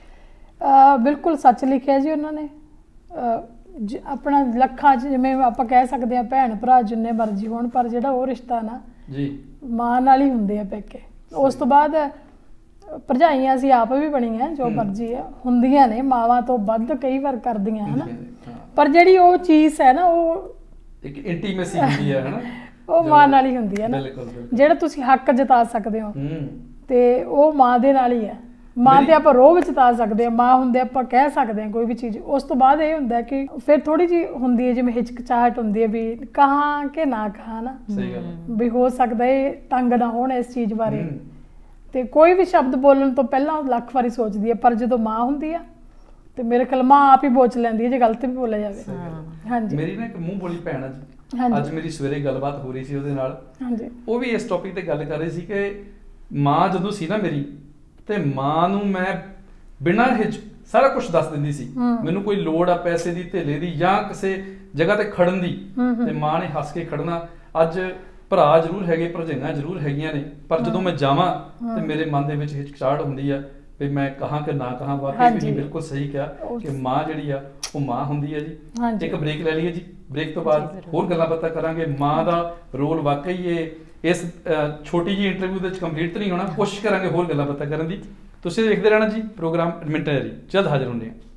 ਬਿਲਕੁਲ ਸੱਚ ਲਿਖਿਆ ਜੀ ਉਹਨਾਂ ਨੇ, ਆਪਣਾ ਲੱਖਾਂ 'ਚ ਜਿਵੇਂ ਆਪਾਂ ਕਹਿ ਸਕਦੇ ਹਾਂ ਭੈਣ ਭਰਾ ਜਿੰਨੇ ਮਰਜ਼ੀ ਹੋਣ, ਪਰ ਜਿਹੜਾ ਉਹ ਰਿਸ਼ਤਾ ਨਾ ਜੀ ਮਾਂ ਨਾਲ ਹੀ ਹੁੰਦੇ ਆ ਪੇਕੇ। ਉਸ ਤੋਂ ਬਾਅਦ ਭਰਜਾਈਆਂ ਅਸੀਂ ਆਪ ਵੀ ਬਣੀਆਂ, ਜੋ ਮਰਜ਼ੀ ਆ ਹੁੰਦੀਆਂ ਨੇ, ਮਾਵਾਂ ਤੋਂ ਵੱਧ ਕਈ ਵਾਰ ਕਰਦੀਆਂ ਹਨਾ, ਪਰ ਜਿਹੜੀ ਉਹ ਚੀਜ਼ ਹੈ ਨਾ, ਉਹ ਇੱਕ ਇੰਟੀਮੇਸੀ ਹੁੰਦੀ ਹੈ ਹਨਾ, ਉਹ ਮਾਂ ਨਾਲ ਹੀ ਹੁੰਦੀ ਹੈ ਨਾ। ਜਿਹੜਾ ਤੁਸੀਂ ਹੱਕ ਜਤਾ ਸਕਦੇ ਹੋ ਤੇ ਉਹ ਮਾਂ ਦੇ ਨਾਲ ਹੀ ਹੈ। ਮਾਂ ਤੇ ਆਪਾਂ ਰੋਹ ਵਿੱਚ ਤਾ ਸਕਦੇ ਹਾਂ, ਮਾਂ ਹੁੰਦੇ ਆਪਾਂ ਕਹਿ ਸਕਦੇ ਹਾਂ ਕੋਈ ਵੀ ਚੀਜ਼। ਉਸ ਤੋਂ ਬਾਅਦ ਇਹ ਹੁੰਦਾ ਕਿ ਫਿਰ ਥੋੜੀ ਜਿਹੀ ਹੁੰਦੀ ਹੈ ਜਿਵੇਂ ਹਿਚਕਚਾਹਟ ਹੁੰਦੀ ਹੈ ਵੀ ਕਹਾਂ ਕਿ ਨਾ ਕਹਾਂ ਨਾ, ਵੀ ਹੋ ਸਕਦਾ ਇਹ ਤੰਗ ਨਾ ਹੋਣ ਇਸ ਚੀਜ਼ ਬਾਰੇ, ਤੇ ਕੋਈ ਵੀ ਸ਼ਬਦ ਬੋਲਣ ਤੋਂ ਪਹਿਲਾਂ ਲੱਖ ਵਾਰੀ ਸੋਚਦੀ ਹੈ। ਪਰ ਜਦੋਂ ਮਾਂ ਹੁੰਦੀ ਆ ਤੇ ਮੇਰੇ ਖਿਆਲ ਮਾਂ ਆਪ ਹੀ ਬੋਚ ਲੈਂਦੀ ਹੈ ਜੇ ਗਲਤ ਵੀ ਬੋਲਿਆ ਜਾਵੇ। ਹਾਂਜੀ, ਮੇਰੀ ਨਾ ਇੱਕ ਮੂੰਹ ਬੋਲੀ ਭੈਣ ਆ ਜੀ, ਅੱਜ ਮੇਰੀ ਸਵੇਰੇ ਗੱਲਬਾਤ ਹੋ ਰਹੀ ਸੀ ਉਹਦੇ ਨਾਲ, ਹਾਂਜੀ, ਉਹ ਵੀ ਇਸ ਟੌਪਿਕ ਤੇ ਗੱਲ ਕਰ ਰਹੀ ਸੀ ਕਿ ਮਾਂ ਜਦੋਂ ਸੀ ਨਾ ਮੇਰੀ, ਤੇ ਮਾਂ ਨੂੰ ਮੈਂ ਬਿਨਾਂ ਹਿਚ ਸਾਰਾ ਕੁਝ ਦੱਸ ਦਿੰਦੀ ਸੀ। ਮੈਨੂੰ ਕੋਈ ਲੋੜ ਆ ਪੈਸੇ ਦੀ, ਧੇਲੇ ਦੀ, ਜਾਂ ਕਿਸੇ ਜਗ੍ਹਾ ਤੇ ਖੜਨ ਦੀ, ਤੇ ਮਾਂ ਨੇ ਹੱਸ ਕੇ ਖੜਨਾ। ਅੱਜ ਭਰਾ ਜ਼ਰੂਰ ਹੈਗੇ, ਭਰਜਾਈਆਂ ਜ਼ਰੂਰ ਹੈਗੀਆਂ ਨੇ, ਪਰ ਜਦੋਂ ਮੈਂ ਜਾਵਾਂ ਤੇ ਮੇਰੇ ਮਨ ਦੇ ਵਿੱਚ ਹਿਚਕਚਾਹਟ ਹੁੰਦੀ ਆ ਵੀ ਮੈਂ ਕਹਾਂ ਕਿ ਨਾ ਕਹਾਂ। ਵਾਕਈ ਤੁਸੀਂ ਬਿਲਕੁਲ ਸਹੀ ਕਿਹਾ ਕਿ ਮਾਂ ਜਿਹੜੀ ਆ ਉਹ ਮਾਂ ਹੁੰਦੀ ਹੈ ਜੀ। ਇੱਕ ਬ੍ਰੇਕ ਲੈ ਲਈਏ ਜੀ, ਬ੍ਰੇਕ ਤੋਂ ਬਾਅਦ ਹੋਰ ਗੱਲਾਂ ਬਾਤਾਂ ਕਰਾਂਗੇ। ਮਾਂ ਦਾ ਰੋਲ ਵਾਕਈ ਇਹ ਇਸ ਛੋਟੀ ਜਿਹੀ ਇੰਟਰਵਿਊ ਦੇ ਵਿੱਚ ਕੰਪਲੀਟ ਤਾਂ ਨਹੀਂ ਹੋਣਾ, ਕੋਸ਼ਿਸ਼ ਕਰਾਂਗੇ ਹੋਰ ਗੱਲਾਂ ਬਾਤਾਂ ਕਰਨ ਦੀ। ਤੁਸੀਂ ਦੇਖਦੇ ਰਹਿਣਾ ਜੀ ਪ੍ਰੋਗਰਾਮ ਐਡਮਿੰਟਨ ਜੀ, ਜਲਦ ਹਾਜ਼ਰ ਹੁੰਦੇ ਹਾਂ।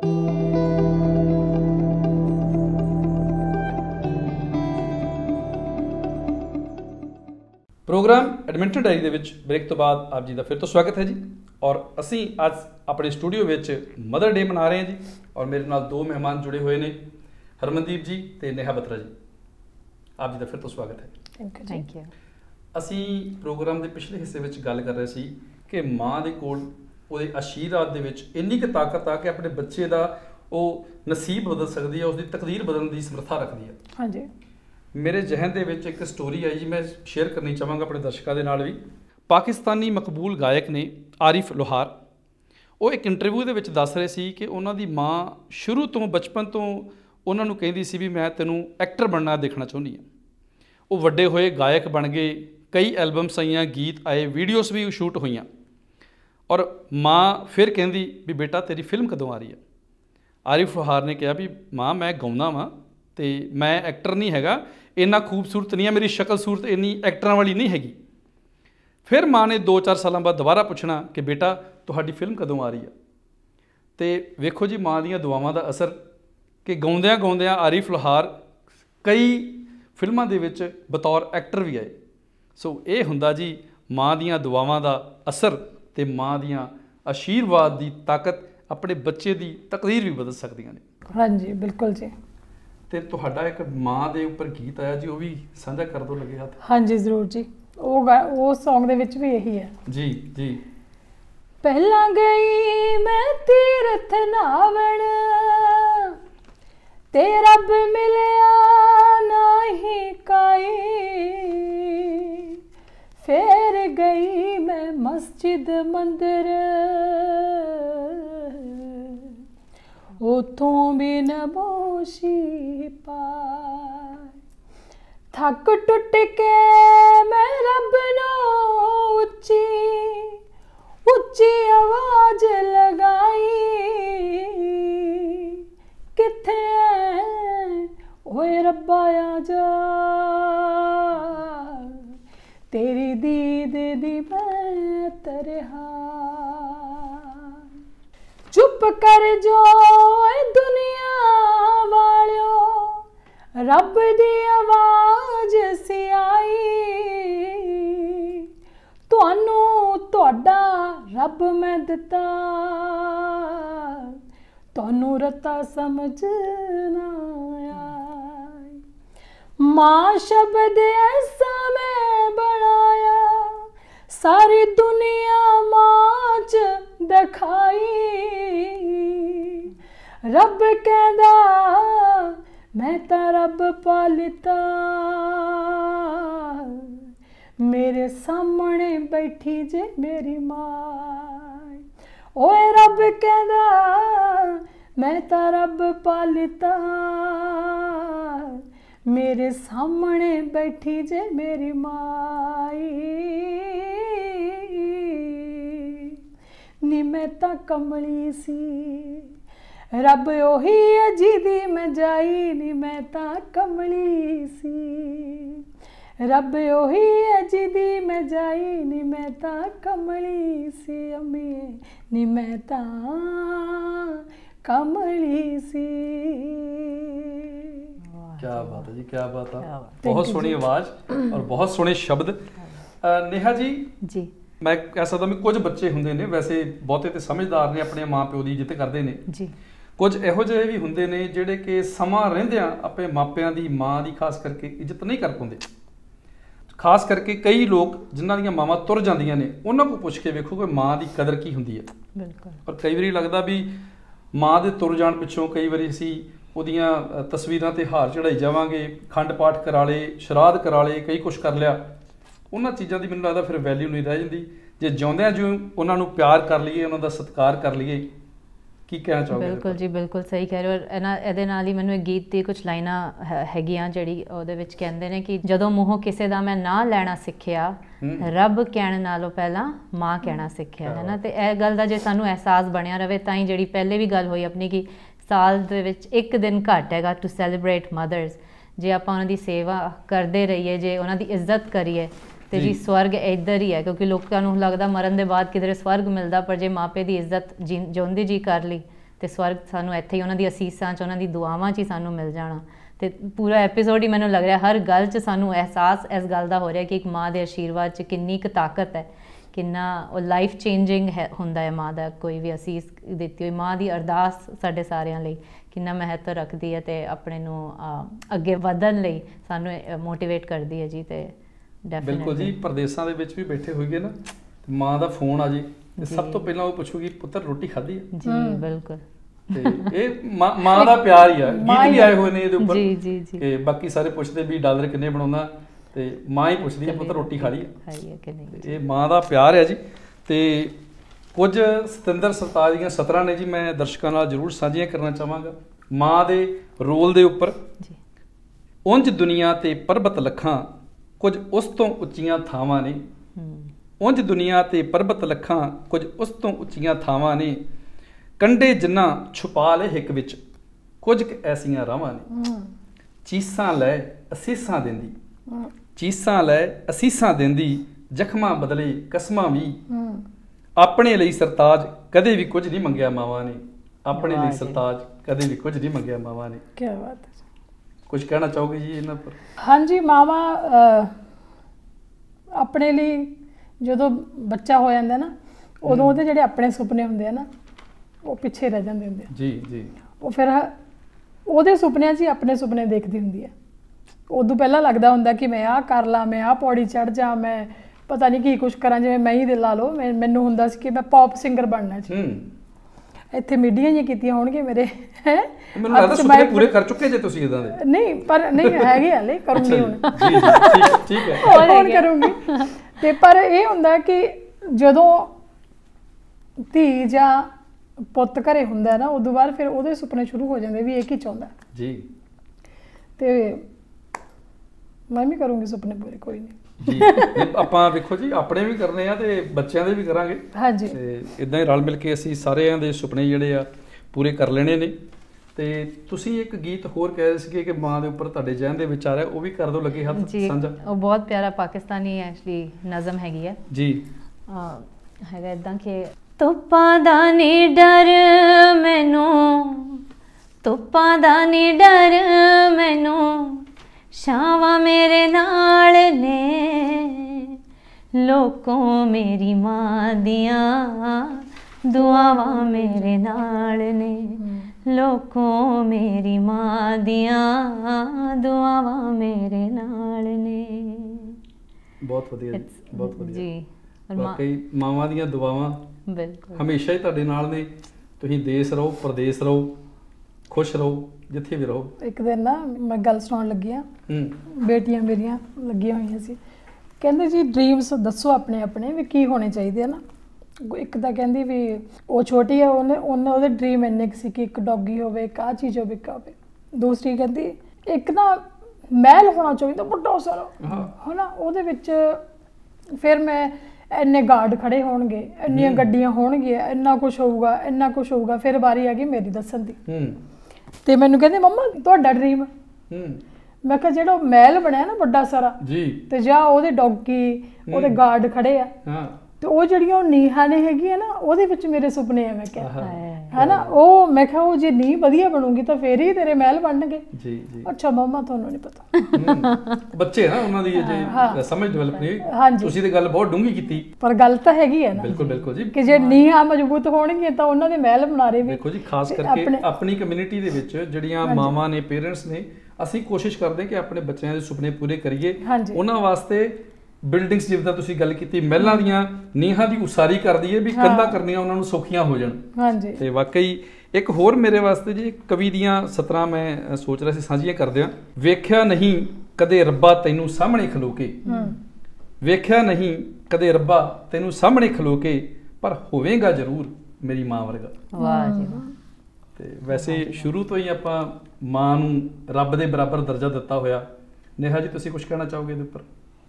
ਪ੍ਰੋਗਰਾਮ ਐਡਮਿੰਟਨ ਡਾਇਰੀ ਦੇ ਵਿੱਚ ਬ੍ਰੇਕ ਤੋਂ ਬਾਅਦ ਆਪ ਜੀ ਦਾ ਫਿਰ ਤੋਂ ਸਵਾਗਤ ਹੈ ਜੀ। ਔਰ ਅਸੀਂ ਅੱਜ ਆਪਣੇ ਸਟੂਡੀਓ ਵਿੱਚ ਮਦਰ ਡੇ ਮਨਾ ਰਹੇ ਹਾਂ ਜੀ, ਔਰ ਮੇਰੇ ਨਾਲ ਦੋ ਮਹਿਮਾਨ ਜੁੜੇ ਹੋਏ ਨੇ, ਹਰਮਨਦੀਪ ਜੀ ਤੇ ਨੇਹਾ ਬਤਰਾ ਜੀ। ਆਪ ਜੀ ਦਾ ਫਿਰ ਤੋਂ ਸਵਾਗਤ ਹੈ। Thank you. ਅਸੀਂ ਪ੍ਰੋਗਰਾਮ ਦੇ ਪਿਛਲੇ ਹਿੱਸੇ ਵਿੱਚ ਗੱਲ ਕਰ ਰਹੇ ਸੀ ਕਿ ਮਾਂ ਦੇ ਕੋਲ ਉਹਦੇ ਆਸ਼ੀਰਵਾਦ ਦੇ ਵਿੱਚ ਇੰਨੀ ਕੁ ਤਾਕਤ ਆ ਕਿ ਆਪਣੇ ਬੱਚੇ ਦਾ ਉਹ ਨਸੀਬ ਬਦਲ ਸਕਦੀ ਹੈ, ਉਸਦੀ ਤਕਦੀਰ ਬਦਲਣ ਦੀ ਸਮਰੱਥਾ ਰੱਖਦੀ ਹੈ। ਹਾਂਜੀ, ਮੇਰੇ ਜ਼ਿਹਨ ਦੇ ਵਿੱਚ ਇੱਕ ਸਟੋਰੀ ਆਈ ਜੀ, ਮੈਂ ਸ਼ੇਅਰ ਕਰਨੀ ਚਾਹਾਂਗਾ ਆਪਣੇ ਦਰਸ਼ਕਾਂ ਦੇ ਨਾਲ ਵੀ। ਪਾਕਿਸਤਾਨੀ ਮਕਬੂਲ ਗਾਇਕ ਨੇ ਆਰਿਫ ਲੋਹਾਰ। ਉਹ ਇੱਕ ਇੰਟਰਵਿਊ ਦੇ ਵਿੱਚ ਦੱਸ ਰਹੇ ਸੀ ਕਿ ਉਹਨਾਂ ਦੀ ਮਾਂ ਸ਼ੁਰੂ ਤੋਂ ਬਚਪਨ ਤੋਂ ਉਹਨਾਂ ਨੂੰ ਕਹਿੰਦੀ ਸੀ ਵੀ ਮੈਂ ਤੈਨੂੰ ਐਕਟਰ ਬਣਨਾ ਦੇਖਣਾ ਚਾਹੁੰਦੀ ਹਾਂ। ਉਹ ਵੱਡੇ ਹੋਏ, ਗਾਇਕ ਬਣ ਗਏ, ਕਈ ਐਲਬਮਸ ਆਈਆਂ, ਗੀਤ ਆਏ, ਵੀਡੀਓਜ਼ ਵੀ ਸ਼ੂਟ ਹੋਈਆਂ। ਔਰ ਮਾਂ ਫਿਰ ਕਹਿੰਦੀ ਵੀ ਬੇਟਾ ਤੇਰੀ ਫਿਲਮ ਕਦੋਂ ਆ ਰਹੀ ਹੈ। ਆਰਿਫ ਲੋਹਾਰ ਨੇ ਕਿਹਾ ਵੀ ਮਾਂ ਮੈਂ ਗਾਉਂਦਾ ਵਾਂ ਅਤੇ ਮੈਂ ਐਕਟਰ ਨਹੀਂ ਹੈਗਾ, ਇੰਨਾ ਖੂਬਸੂਰਤ ਨਹੀਂ ਹੈ, ਮੇਰੀ ਸ਼ਕਲ ਸੂਰਤ ਇੰਨੀ ਐਕਟਰਾਂ ਵਾਲੀ ਨਹੀਂ ਹੈਗੀ। ਫਿਰ ਮਾਂ ਨੇ ਦੋ ਚਾਰ ਸਾਲਾਂ ਬਾਅਦ ਦੁਬਾਰਾ ਪੁੱਛਣਾ ਕਿ ਬੇਟਾ ਤੁਹਾਡੀ ਫਿਲਮ ਕਦੋਂ ਆ ਰਹੀ ਆ। ਅਤੇ ਵੇਖੋ ਜੀ ਮਾਂ ਦੀਆਂ ਦੁਆਵਾਂ ਦਾ ਅਸਰ ਕਿ ਗਾਉਂਦਿਆਂ ਗਾਉਂਦਿਆਂ ਆਰਿਫ ਲੋਹਾਰ ਕਈ ਫਿਲਮਾਂ ਦੇ ਵਿੱਚ ਬਤੌਰ ਐਕਟਰ ਵੀ ਆਏ। ਸੋ ਇਹ ਹੁੰਦਾ ਜੀ ਮਾਂ ਦੀਆਂ ਦੁਆਵਾਂ ਦਾ ਅਸਰ ਅਤੇ ਮਾਂ ਦੀਆਂ ਆਸ਼ੀਰਵਾਦ ਦੀ ਤਾਕਤ ਆਪਣੇ ਬੱਚੇ ਦੀ ਤਕਦੀਰ ਵੀ ਬਦਲ ਸਕਦੀਆਂ ਨੇ। ਹਾਂਜੀ ਬਿਲਕੁਲ ਜੀ। ਅਤੇ ਤੁਹਾਡਾ ਇੱਕ ਮਾਂ ਦੇ ਉੱਪਰ ਗੀਤ ਆਇਆ ਜੀ, ਉਹ ਵੀ ਸਾਂਝਾ ਕਰ ਦਿਓ ਲੱਗੇ ਹੱਥ। ਹਾਂਜੀ ਜ਼ਰੂਰ ਜੀ। ਉਹ ਗਾ ਉਹ ਸੌਂਗ ਦੇ ਵਿੱਚ ਵੀ ਇਹੀ ਹੈ ਜੀ ਜੀ। ਪਹਿਲਾਂ ਗਈ ਮੈਂ ਤੀਰਥ ਨਾਵਣ, ਤੇ ਰੱਬ ਮਿਲਿਆ ਨਹੀਂ ਕਾਈ। ਫੇਰ ਗਈ ਮੈਂ ਮਸਜਿਦ ਮੰਦਰ, ਉਥੋਂ ਵੀ ਨਮੋਸ਼ੀ ਪਾਈ। ਥੱਕ ਟੁੱਟ ਕੇ ਮੈਂ ਰੱਬ ਨੂੰ ਉੱਚੀ ਉੱਚੀ ਆਵਾਜ਼ ਲਗਾਈ। ਕਿੱਥੇ ਓਏ ਰੱਬਾ ਆ ਜਾ, ਤੇਰੀ ਦੀਦ ਦੀ ਮੈਂ ਤਰਹਾ। ਚੁੱਪ ਕਰ ਜੋ ਏ ਦੁਨੀਆ ਵਾਲਿਓ, ਰੱਬ ਦੀ ਆਵਾਜ਼ ਸੀ ਆਈ। ਤੁਹਾਨੂੰ ਤੁਹਾਡਾ ਰੱਬ ਮੈਂ ਦਿੱਤਾ, ਤੁਹਾਨੂੰ ਰਤਾ ਸਮਝ ਨਾ ਆਈ। ਮਾਂ ਸ਼ਬਦ ਐਸਾ ਮੈਂ ਬਣਾਇਆ, ਸਾਰੀ ਦੁਨੀਆ ਮਾਂ 'ਚ ਦਿਖਾਈ। ਰੱਬ ਕਹਿੰਦਾ ਮੈਂ ਤਾਂ ਰੱਬ ਪਾਲਿਤਾ, ਮੇਰੇ ਸਾਹਮਣੇ ਬੈਠੀ ਜੇ ਮੇਰੀ ਮਾਂ। ਓਏ ਰੱਬ ਕਹਿੰਦਾ ਮੈਂ ਤਾਂ ਰੱਬ ਪਾਲਿਤਾ, ਮੇਰੇ ਸਾਹਮਣੇ ਬੈਠੀ ਜੇ ਮੇਰੀ ਮਾਈ। ਨੀ ਮੈਂ ਤਾਂ ਕਮਲੀ ਸੀ, ਰੱਬ ਉਹੀ ਹੈ ਜਿਹਦੀ ਮੈਂ ਜਾਈ। ਨੀ ਮੈਂ ਤਾਂ ਕਮਲੀ ਸੀ, ਰੱਬ ਉਹੀ ਹੈ ਜਿਹਦੀ ਮੈਂ ਜਾਈ। ਨੀ ਮੈਂ ਤਾਂ ਕਮਲੀ ਸੀ ਅੰਮੀਏ, ਨੀ ਮੈਂ ਤਾਂ ਕਮਲੀ ਸੀ। ਕਿਆ ਬਾਤ ਹੈ ਜੀ, ਕਿਆ ਬਾਤ ਆ। ਬਹੁਤ ਸੋਹਣੀ ਆਵਾਜ਼ ਔਰ ਬਹੁਤ ਸੋਹਣੇ ਸ਼ਬਦ। ਨੇਹਾ ਜੀ ਜੀ ਮੈਂ ਕਹਿ ਸਕਦਾ ਵੀ ਕੁਝ ਬੱਚੇ ਹੁੰਦੇ ਨੇ, ਵੈਸੇ ਬਹੁਤੇ ਤੇ ਸਮਝਦਾਰ ਨੇ, ਆਪਣੇ ਮਾਂ ਪਿਓ ਦੀ ਇੱਜ਼ਤ ਕਰਦੇ ਨੇ ਜੀ। ਕੁਝ ਇਹੋ ਜਿਹੇ ਵੀ ਹੁੰਦੇ ਨੇ ਜਿਹੜੇ ਕਿ ਸਮਾਂ ਰਹਿੰਦਿਆਂ ਆਪਣੇ ਮਾਪਿਆਂ ਦੀ, ਮਾਂ ਦੀ ਖਾਸ ਕਰਕੇ ਇੱਜ਼ਤ ਨਹੀਂ ਕਰ ਪਾਉਂਦੇ। ਖਾਸ ਕਰਕੇ ਕਈ ਲੋਕ ਜਿਨ੍ਹਾਂ ਦੀਆਂ ਮਾਵਾਂ ਤੁਰ ਜਾਂਦੀਆਂ ਨੇ, ਉਹਨਾਂ ਕੋਲ ਪੁੱਛ ਕੇ ਵੇਖੋ ਕਿ ਮਾਂ ਦੀ ਕਦਰ ਕੀ ਹੁੰਦੀ ਹੈ। ਬਿਲਕੁਲ। ਪਰ ਕਈ ਵਾਰੀ ਲੱਗਦਾ ਵੀ ਮਾਂ ਦੇ ਤੁਰ ਜਾਣ ਪਿੱਛੋਂ ਕਈ ਵਾਰੀ ਅਸੀਂ ਉਹਦੀਆਂ ਤਸਵੀਰਾਂ 'ਤੇ ਹਾਰ ਚੜ੍ਹਾਈ ਜਾਵਾਂਗੇ, ਖੰਡ ਪਾਠ ਕਰਾ ਲਏ, ਸ਼ਰਾਧ ਕਰਾ ਲਏ, ਕਈ ਕੁਛ ਕਰ ਲਿਆ। ਉਹਨਾਂ ਚੀਜ਼ਾਂ ਦੀ ਮੈਨੂੰ ਲੱਗਦਾ ਫਿਰ ਵੈਲਿਊ ਨਹੀਂ ਰਹਿ ਜਾਂਦੀ। ਜੇ ਜਿਉਂਦਿਆਂ ਜਿਉਂ ਉਹਨਾਂ ਨੂੰ ਪਿਆਰ ਕਰ ਲਈਏ, ਉਹਨਾਂ ਦਾ ਸਤਿਕਾਰ ਕਰ ਲਈਏ। ਕੀ ਕਹਿਣਾ ਚਾਹੋਗੇ? ਬਿਲਕੁਲ ਜੀ, ਬਿਲਕੁਲ ਸਹੀ ਕਹਿ ਰਹੇ ਹੋ। ਇਹਨਾਂ ਇਹਦੇ ਨਾਲ ਹੀ ਮੈਨੂੰ ਇੱਕ ਗੀਤ ਦੀ ਕੁਝ ਲਾਈਨਾਂ ਹੈਗੀਆਂ ਜਿਹੜੀ ਉਹਦੇ ਵਿੱਚ ਕਹਿੰਦੇ ਨੇ ਕਿ ਜਦੋਂ ਮੂੰਹੋਂ ਕਿਸੇ ਦਾ ਮੈਂ ਨਾਂ ਲੈਣਾ ਸਿੱਖਿਆ, ਰੱਬ ਕਹਿਣ ਨਾਲੋਂ ਪਹਿਲਾਂ ਮਾਂ ਕਹਿਣਾ ਸਿੱਖਿਆ, ਹੈ ਨਾ। ਤੇ ਇਹ ਗੱਲ ਦਾ ਜੇ ਸਾਨੂੰ ਅਹਿਸਾਸ ਬਣਿਆ ਰਵੇ ਤਾਂ ਹੀ ਜਿਹੜੀ ਪਹਿਲੇ ਵੀ ਗੱਲ ਹੋਈ ਆਪਣੀ ਕਿ ਸਾਲ ਦੇ ਵਿੱਚ ਇੱਕ ਦਿਨ ਘੱਟ ਹੈਗਾ ਟੂ ਸੈਲੀਬ੍ਰੇਟ ਮਦਰਸ। ਜੇ ਆਪਾਂ ਉਹਨਾਂ ਦੀ ਸੇਵਾ ਕਰਦੇ ਰਹੀਏ, ਜੇ ਉਹਨਾਂ ਦੀ ਇੱਜ਼ਤ ਕਰੀਏ ਤੇ ਜੀ ਸਵਰਗ ਇੱਧਰ ਹੀ ਹੈ। ਕਿਉਂਕਿ ਲੋਕਾਂ ਨੂੰ ਲੱਗਦਾ ਮਰਨ ਦੇ ਬਾਅਦ ਕਿਧਰੇ ਸਵਰਗ ਮਿਲਦਾ, ਪਰ ਜੇ ਮਾਪੇ ਦੀ ਇੱਜ਼ਤ ਜੀ ਜਿਉਂਦੀ ਜੀ ਕਰ ਲਈ ਤੇ ਸਵਰਗ ਸਾਨੂੰ ਇੱਥੇ ਹੀ ਉਹਨਾਂ ਦੀ ਅਸੀਸਾਂ 'ਚ, ਉਹਨਾਂ ਦੀ ਦੁਆਵਾਂ 'ਚ ਹੀ ਸਾਨੂੰ ਮਿਲ ਜਾਣਾ। ਤੇ ਪੂਰਾ ਐਪੀਸੋਡ ਹੀ ਮੈਨੂੰ ਲੱਗ ਰਿਹਾ ਹਰ ਗੱਲ 'ਚ ਸਾਨੂੰ ਅਹਿਸਾਸ ਇਸ ਗੱਲ ਦਾ ਹੋ ਰਿਹਾ ਕਿ ਇੱਕ ਮਾਂ ਦੇ ਆਸ਼ੀਰਵਾਦ 'ਚ ਕਿੰਨੀ ਕੁ ਤਾਕਤ ਹੈ, ਕਿੰਨਾ ਉਹ ਲਾਈਫ ਚੇਂਜਿੰਗ ਹੈ ਹੁੰਦਾ ਹੈ ਮਾਂ ਦਾ ਕੋਈ ਵੀ ਅਸੀਸ ਦਿੱਤੀ ਹੋਈ। ਮਾਂ ਦੀ ਅਰਦਾਸ ਸਾਡੇ ਸਾਰਿਆਂ ਲਈ ਕਿੰਨਾ ਮਹੱਤਵ ਰੱਖਦੀ ਹੈ ਤੇ ਆਪਣੇ ਨੂੰ ਅੱਗੇ ਵਧਣ ਲਈ ਸਾਨੂੰ ਮੋਟੀਵੇਟ ਕਰਦੀ ਹੈ ਜੀ। ਤੇ ਬਿਲਕੁਲ ਜੀ, ਪ੍ਰਦੇਸਾਂ ਦੇ ਵਿੱਚ ਵੀ ਬੈਠੇ ਹੋਈਏ ਨਾ, ਮਾਂ ਦਾ ਫੋਨ ਆ ਜੇ ਤੇ ਸਭ ਤੋਂ ਪਹਿਲਾਂ ਉਹ ਪੁੱਛੂਗੀ ਪੁੱਤਰ ਰੋਟੀ ਖਾਧੀ ਹੈ ਜੀ। ਬਿਲਕੁਲ। ਤੇ ਇਹ ਮਾਂ ਦਾ ਪਿਆਰ ਹੀ ਆ। ਗੀਤ ਵੀ ਆਏ ਹੋਏ ਨੇ ਇਹਦੇ ਉੱਪਰ ਜੀ ਜੀ ਜੀ। ਕਿ ਬਾਕੀ ਸਾਰੇ ਪੁੱਛਦੇ ਵੀ ਡਾਲਰ ਕਿੰਨੇ ਬਣਾਉਂਦਾ, ਤੇ ਮਾਂ ਹੀ ਪੁੱਛਦੀ ਹੈ ਪੁੱਤ ਰੋਟੀ ਖਾ ਲਈ ਹੈ? ਖਾਈ ਹੈ ਕਿ ਨਹੀਂ। ਤੇ ਇਹ ਮਾਂ ਦਾ ਪਿਆਰ ਹੈ ਜੀ। ਤੇ ਕੁਝ ਸਤਿੰਦਰ ਸਰਤਾਜ ਦੀਆਂ ਸਤਰਾਂ ਨੇ ਜੀ ਮੈਂ ਦਰਸ਼ਕਾਂ ਨਾਲ ਜ਼ਰੂਰ ਸਾਂਝੀਆਂ ਕਰਨਾ ਚਾਹਾਂਗਾ ਮਾਂ ਦੇ ਰੋਲ ਦੇ ਉੱਪਰ। ਜੀ। ਉਂਝ ਦੁਨੀਆ ਤੇ ਪਰਬਤ ਲੱਖਾਂ ਕੁਝ ਉਸ ਤੋਂ ਉੱਚੀਆਂ ਥਾਵਾਂ ਨੇ। ਉਂਝ ਦੁਨੀਆ ਤੇ ਪਰਬਤ ਲੱਖਾਂ ਕੁਝ ਉਸ ਤੋਂ ਉੱਚੀਆਂ ਥਾਵਾਂ ਨੇ, ਕੰਢੇ ਜਿੰਨਾ ਛੁਪਾ ਲੈ ਹਿੱਕ ਵਿੱਚ ਕੁਝ ਕੁ ਐਸੀਆਂ ਰਾਵਾਂ ਨੇ। ਚੀਸਾਂ ਲੈ ਅਸੀਸਾਂ ਦਿੰਦੀ, ਚੀਸਾਂ ਲੈ ਅਸੀਸਾਂ ਦਿੰਦੀ, ਜ਼ਖਮਾਂ ਬਦਲੇ ਕਸਮਾਂ ਵੀ। ਆਪਣੇ ਲਈ ਸਰਤਾਜ ਕਦੇ ਵੀ ਕੁਝ ਨਹੀਂ ਮੰਗਿਆ ਮਾਵਾਂ ਨੇ, ਆਪਣੇ ਲਈ ਸਰਤਾਜ ਕਦੇ ਵੀ ਕੁਝ ਨਹੀਂ ਮੰਗਿਆ ਮਾਵਾਂ ਨੇ। ਕੀ ਬਾਤ ਹੈ। ਕੁਝ ਕਹਿਣਾ ਚਾਹੋਗੇ ਜੀ ਇਹਨਾਂ ਪਰ? ਹਾਂਜੀ, ਮਾਵਾਂ ਆਪਣੇ ਲਈ ਜਦੋਂ ਬੱਚਾ ਹੋ ਜਾਂਦਾ ਨਾ ਉਦੋਂ ਉਹਦੇ ਜਿਹੜੇ ਆਪਣੇ ਸੁਪਨੇ ਹੁੰਦੇ ਆ ਨਾ ਉਹ ਪਿੱਛੇ ਰਹਿ ਜਾਂਦੇ ਹੁੰਦੇ ਆ। ਜੀ ਜੀ। ਉਹ ਫਿਰ ਉਹਦੇ ਸੁਪਨਿਆਂ 'ਚ ਹੀ ਆਪਣੇ ਸੁਪਨੇ ਦੇਖਦੀ ਹੁੰਦੀ ਹੈ। ਉਦੋਂ ਪਹਿਲਾਂ ਲੱਗਦਾ ਹੁੰਦਾ ਕਿ ਮੈਂ ਆਹ ਕਰ ਲਾਂ, ਮੈਂ ਆਹ ਪੌੜੀ ਚੜ੍ਹ ਜਾ, ਮੈਂ ਪਤਾ ਨਹੀਂ ਕੀ ਕੁਛ ਕਰਾਂ, ਜਿਵੇਂ ਮੈਂ ਹੀ ਦੇ ਲਾ ਲਓ। ਮੈਂ ਮੈਨੂੰ ਹੁੰਦਾ ਸੀ ਕਿ ਮੈਂ ਪੌਪ ਸਿੰਗਰ ਬਣਨਾ ਜੀ। ਇੱਥੇ ਮੀਡੀਆ ਹੀ ਕੀਤੀਆਂ ਹੋਣਗੇ ਮੇਰੇ ਹੈ। ਮੈਨੂੰ ਲੱਗਦਾ ਸੁਪਨੇ ਪੂਰੇ ਕਰ ਚੁੱਕੇ ਜੇ ਤੁਸੀਂ ਇਦਾਂ ਦੇ। ਨਹੀਂ ਪਰ ਨਹੀਂ ਹੈਗੇ ਹਲੇ, ਕਰੂੰਗੀ ਹੁਣ। ਜੀ ਜੀ ਠੀਕ ਹੈ, ਹੋਰ ਕਰੂੰਗੀ। ਤੇ ਪਰ ਇਹ ਹੁੰਦਾ ਕਿ ਜਦੋਂ ਧੀ ਜਾਂ ਪੁੱਤ ਘਰੇ ਹੁੰਦਾ ਨਾ ਉਦੋਂ ਬਾਅਦ ਫਿਰ ਉਹਦੇ ਸੁਪਨੇ ਸ਼ੁਰੂ ਹੋ ਜਾਂਦੇ ਵੀ ਇਹ ਕੀ ਚਾਹੁੰਦਾ ਜੀ। ਤੇ ਮੈਂ ਵੀ ਕਰੂੰਗੀ ਸੁਪਨੇ ਪੂਰੇ, ਕੋਈ ਨਹੀਂ ਜੀ। ਆਪਾਂ ਵੇਖੋ ਜੀ ਆਪਣੇ ਵੀ ਕਰਨੇ ਆ ਤੇ ਬੱਚਿਆਂ ਦੇ ਵੀ ਕਰਾਂਗੇ। ਹਾਂਜੀ। ਤੇ ਇਦਾਂ ਹੀ ਰਲ ਮਿਲ ਕੇ ਅਸੀਂ ਸਾਰਿਆਂ ਦੇ ਸੁਪਨੇ ਜਿਹੜੇ ਆ ਪੂਰੇ ਕਰ ਲੈਣੇ ਨੇ। ਤੇ ਤੁਸੀਂ ਇੱਕ ਗੀਤ ਹੋਰ ਕਹਿ ਰਹੇ ਸੀਗੇ ਕਿ ਮਾਂ ਦੇ ਉੱਪਰ ਤੁਹਾਡੇ ਜ਼ਿਹਨ ਦੇ ਵਿੱਚ ਆ ਰਿਹਾ, ਉਹ ਵੀ ਕਰ ਦਿਓ ਲੱਗੇ ਹੱਥ ਸਾਂਝਾ। ਉਹ ਬਹੁਤ ਪਿਆਰਾ ਪਾਕਿਸਤਾਨੀ ਐਕਚੁਅਲੀ ਨਜ਼ਮ ਹੈਗੀ ਹੈ ਜੀ। ਹੈਗਾ ਇਦਾਂ ਕਿ ਧੁੱਪਾਂ ਦਾ ਨੀ ਡਰ ਮੈਨੂੰ, ਧੁੱਪਾਂ ਦਾ ਨੀ ਡਰ ਮੈਨੂੰ, ਛਾਵਾਂ ਮੇਰੇ ਨਾਲ ਨੇ, ਲੋਕੋਂ ਮੇਰੀ ਮਾਂ ਦੀਆਂ ਦੁਆਵਾਂ ਮੇਰੇ ਨਾਲ ਨੇ, ਲੋਕੋਂ ਮੇਰੀ ਮਾਂ ਦੀਆਂ ਦੁਆਵਾਂ ਮੇਰੇ ਨਾਲ ਨੇ। ਬਹੁਤ ਵਧੀਆ, ਬਹੁਤ ਵਧੀਆ ਜੀ। ਵਾਕਈ ਮਾਵਾਂ ਦੀਆਂ ਦੁਆਵਾਂ ਬਿਲਕੁਲ ਹਮੇਸ਼ਾ ਹੀ ਤੁਹਾਡੇ ਨਾਲ ਨੇ। ਤੁਸੀਂ ਦੇਸ਼ ਰਹੋ, ਪ੍ਰਦੇਸ਼ ਰਹੋ, ਖੁਸ਼ ਰਹੋ, ਜਿੱਥੇ ਵੀ ਰਹੋ। ਇੱਕ ਦਿਨ ਨਾ ਮੈਂ ਗੱਲ ਸੁਣਾਉਣ ਲੱਗੀ ਆ, ਬੇਟੀਆਂ ਮੇਰੀਆਂ ਲੱਗੀਆਂ ਹੋਈਆਂ ਸੀ, ਕਹਿੰਦੇ ਜੀ ਡ੍ਰੀਮਸ ਦੱਸੋ ਆਪਣੇ ਆਪਣੇ ਵੀ ਕੀ ਹੋਣੇ ਚਾਹੀਦੇ ਆ ਨਾ। ਇੱਕ ਤਾਂ ਕਹਿੰਦੀ ਵੀ ਉਹ ਛੋਟੀ ਆ, ਉਹਨੇ ਉਹਨੇ ਉਹਦੇ ਡ੍ਰੀਮ ਇੰਨੇ ਕੁ ਸੀ ਕਿ ਇੱਕ ਡੌਗੀ ਹੋਵੇ, ਇੱਕ ਆਹ ਚੀਜ਼ ਹੋਵੇ, ਇੱਕ ਹੋਵੇ। ਦੂਸਰੀ ਕਹਿੰਦੀ ਇੱਕ ਨਾ ਮਹਿਲ ਹੋਣਾ ਚਾਹੀਦਾ ਵੱਡਾ ਸਾਰਾ ਹੈ ਨਾ, ਉਹਦੇ ਵਿੱਚ ਫਿਰ ਮੈਂ ਇੰਨੇ ਗਾਰਡ ਖੜੇ ਹੋਣਗੇ, ਇੰਨੀਆਂ ਗੱਡੀਆਂ ਹੋਣਗੀਆਂ, ਇੰਨਾ ਕੁਛ ਹੋਊਗਾ, ਇੰਨਾ ਕੁਛ ਹੋਊਗਾ। ਫਿਰ ਵਾਰੀ ਆ ਗਈ ਮੇਰੀ ਦੱਸਣ ਦੀ। ਤੇ ਮੈਨੂੰ ਕਹਿੰਦੇ ਮੰਮਾ ਤੁਹਾਡਾ ਡ੍ਰੀਮ? ਮੈਂ ਕਿਹਾ ਜਿਹੜਾ ਮਹਿਲ ਬਣਿਆ ਨਾ ਵੱਡਾ ਸਾਰਾ ਜੀ, ਤੇ ਜਾਂ ਉਹਦੇ ਡੌਗੀ, ਉਹਦੇ ਗਾਰਡ ਖੜੇ ਆ, ਤੇ ਉਹ ਜਿਹੜੀਆਂ ਉਹ ਨੀਹਾਂ ਨੇ ਹੈਗੀਆਂ ਨਾ ਉਹਦੇ ਵਿੱਚ ਮੇਰੇ ਸੁਪਨੇ ਆ। ਮੈਂ ਕਿਹਾ ਹੈ ਨਾ, ਉਹ ਮੈਂ ਕਿਹਾ ਉਹ ਜੇ ਨੀਂਹ ਵਧੀਆ ਬਣੂਗੀ ਤਾਂ ਫੇਰ ਹੀ ਤੇਰੇ ਮਹਿਲ ਬਣਨਗੇ। ਜੀ ਜੀ। ਅੱਛਾ ਮੰਮਾ ਤੁਹਾਨੂੰ ਨਹੀਂ ਪਤਾ, ਬੱਚੇ ਨਾ ਉਹਨਾਂ ਦੀ ਜੇ ਸਮਝ ਡਿਵੈਲਪ ਨਹੀਂ। ਤੁਸੀਂ ਤੇ ਗੱਲ ਬਹੁਤ ਡੂੰਘੀ ਕੀਤੀ, ਪਰ ਗੱਲ ਤਾਂ ਹੈਗੀ ਹੈ ਨਾ। ਬਿਲਕੁਲ ਬਿਲਕੁਲ ਜੀ, ਕਿ ਜੇ ਨੀਹਾਂ ਮਜ਼ਬੂਤ ਹੋਣਗੀਆਂ ਤਾਂ ਉਹਨਾਂ ਦੇ ਮਹਿਲ ਬਣਾ ਰਹੇ ਵੀ। ਦੇਖੋ ਜੀ ਖਾਸ ਕਰਕੇ ਆਪਣੀ ਕਮਿਊਨਿਟੀ ਦੇ ਵਿੱਚ ਜਿਹੜੀਆਂ ਮਾਵਾਂ ਨੇ, ਪੇਰੈਂਟਸ ਨੇ, ਅਸੀਂ ਕੋਸ਼ਿਸ਼ ਕਰਦੇ ਕਿ ਆਪਣੇ ਬੱਚਿਆਂ ਦੇ ਸੁਪਨੇ ਪੂਰੇ ਕਰੀਏ। ਉਹਨਾਂ ਵਾਸਤੇ ਬਿਲਡਿੰਗਸ ਜਿਵੇਂ ਤੁਸੀਂ ਗੱਲ ਕੀਤੀ, ਮਹਿਲਾਂ ਦੀਆਂ ਨੀਹਾਂ ਦੀ ਉਸਾਰੀ ਕਰ ਦਈਏ ਵੀ ਕੰਧਾਂ ਕਰਨੀਆਂ ਉਹਨਾਂ ਨੂੰ ਸੌਖੀਆਂ ਹੋ ਜਾਣ। ਹਾਂਜੀ। ਤੇ ਵਾਕਈ ਇੱਕ ਹੋਰ ਮੇਰੇ ਵਾਸਤੇ ਜੀ ਕਵੀ ਦੀਆਂ ਸਤਰਾਂ ਮੈਂ ਸੋਚ ਰਿਹਾ ਸੀ ਸਾਂਝੀਆਂ ਕਰਦੇ ਆ। ਵੇਖਿਆ ਨਹੀਂ ਕਦੇ ਰੱਬਾ ਤੈਨੂੰ ਸਾਹਮਣੇ ਖਲੋ ਕੇ, ਵੇਖਿਆ ਨਹੀਂ ਕਦੇ ਰੱਬਾ ਤੈਨੂੰ ਸਾਹਮਣੇ ਖਲੋ ਕੇ, ਪਰ ਹੋਵੇਗਾ ਜ਼ਰੂਰ ਮੇਰੀ ਮਾਂ ਵਰਗਾ। ਵਾਹ ਜੀ ਵਾਹ। ਤੇ ਵੈਸੇ ਸ਼ੁਰੂ ਤੋਂ ਹੀ ਆਪਾਂ ਮਾਂ ਨੂੰ ਰੱਬ ਦੇ ਬਰਾਬਰ ਦਰਜਾ ਦਿੱਤਾ ਹੋਇਆ। ਨੇਹਾ ਜੀ ਤੁਸੀਂ ਕੁਝ ਕਹਿਣਾ ਚਾਹੋਗੇ ਇਹਦੇ ਉੱਪਰ?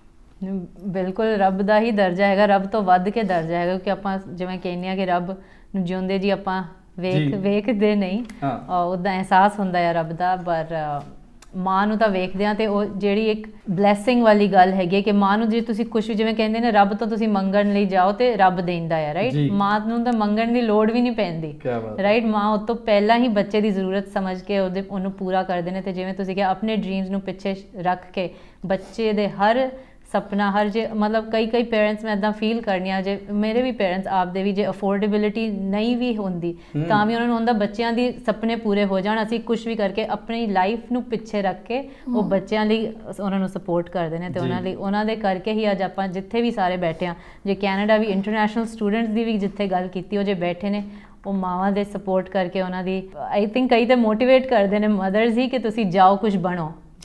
ਬਿਲਕੁਲ ਰੱਬ ਦਾ ਹੀ ਦਰਜਾ ਹੈਗਾ, ਰੱਬ ਤੋਂ ਵੱਧ ਕੇ ਦਰਜਾ ਹੈਗਾ। ਕਿਉਂਕਿ ਆਪਾਂ ਜਿਵੇਂ ਕਹਿੰਦੇ ਆ ਕਿ ਰੱਬ ਨੂੰ ਜਿਉਂਦੇ ਜੀ ਆਪਾਂ ਵੇਖ ਵੇਖਦੇ ਨਹੀਂ, ਉਹਦਾ ਅਹਿਸਾਸ ਹੁੰਦਾ ਹੈ ਰੱਬ ਦਾ, ਪਰ ਮਾਂ ਨੂੰ ਤਾਂ ਵੇਖਦੇ ਆ। ਤੇ ਉਹ ਜਿਹੜੀ ਇੱਕ ਬਲੈਸਿੰਗ ਵਾਲੀ ਗੱਲ ਹੈਗੀ ਕਿ ਮਾਂ ਨੂੰ ਜੇ ਤੁਸੀਂ ਕੁਛ ਵੀ ਜਿਵੇਂ ਕਹਿੰਦੇ ਨੇ ਰੱਬ ਤੋਂ ਤੁਸੀਂ ਮੰਗਣ ਲਈ ਜਾਓ ਤੇ ਰੱਬ ਦਿੰਦਾ ਹੈ, ਰਾਈਟ। ਮਾਂ ਨੂੰ ਤਾਂ ਮੰਗਣ ਦੀ ਲੋੜ ਵੀ ਨਹੀਂ ਪੈਂਦੀ, ਰਾਈਟ। ਮਾਂ ਉਹ ਤੋਂ ਪਹਿਲਾਂ ਹੀ ਬੱਚੇ ਦੀ ਜ਼ਰੂਰਤ ਸਮਝ ਕੇ ਉਹਦੇ ਉਹਨੂੰ ਪੂਰਾ ਕਰਦੇ ਨੇ। ਤੇ ਜਿਵੇਂ ਤੁਸੀਂ ਕਿਹਾ ਆਪਣੇ ਡ੍ਰੀਮਸ ਨੂੰ ਪਿੱਛੇ ਰੱਖ ਕੇ ਬੱਚੇ ਦੇ ਹਰ ਸੁਪਨਾ, ਹਰ ਜੇ ਮਤਲਬ ਕਈ ਕਈ ਪੇਰੈਂਟਸ ਮੈਂ ਇੱਦਾਂ ਫੀਲ ਕਰਨੀ ਆ, ਜੇ ਮੇਰੇ ਵੀ ਪੇਰੈਂਟਸ ਆਪਦੇ ਵੀ ਜੇ ਅਫੋਰਡੇਬਿਲਿਟੀ ਨਹੀਂ ਵੀ ਹੁੰਦੀ ਤਾਂ ਵੀ ਉਹਨਾਂ ਨੂੰ ਹੁੰਦਾ ਬੱਚਿਆਂ ਦੀ ਸੁਪਨੇ ਪੂਰੇ ਹੋ ਜਾਣ। ਅਸੀਂ ਕੁਛ ਵੀ ਕਰਕੇ ਆਪਣੀ ਲਾਈਫ ਨੂੰ ਪਿੱਛੇ ਰੱਖ ਕੇ ਉਹ ਬੱਚਿਆਂ ਲਈ ਉਹਨਾਂ ਨੂੰ ਸਪੋਰਟ ਕਰਦੇ ਨੇ। ਤੇ ਉਹਨਾਂ ਲਈ ਉਹਨਾਂ ਦੇ ਕਰਕੇ ਹੀ ਅੱਜ ਆਪਾਂ ਜਿੱਥੇ ਵੀ ਸਾਰੇ ਬੈਠੇ ਹਾਂ, ਜੇ ਕੈਨੇਡਾ ਵੀ ਇੰਟਰਨੈਸ਼ਨਲ ਸਟੂਡੈਂਟਸ ਦੀ ਵੀ ਜਿੱਥੇ ਗੱਲ ਕੀਤੀ ਉਹ ਜੇ ਬੈਠੇ ਨੇ, ਉਹ ਮਾਵਾਂ ਦੇ ਸਪੋਰਟ ਕਰਕੇ ਉਹਨਾਂ ਦੀ ਆਈ ਥਿੰਕ ਕਈ ਤਾਂ ਮੋਟੀਵੇਟ ਕਰਦੇ ਨੇ ਮਦਰਸ ਹੀ ਕਿ ਤੁਸੀਂ ਜਾਓ ਕੁਝ ਬਣੋ,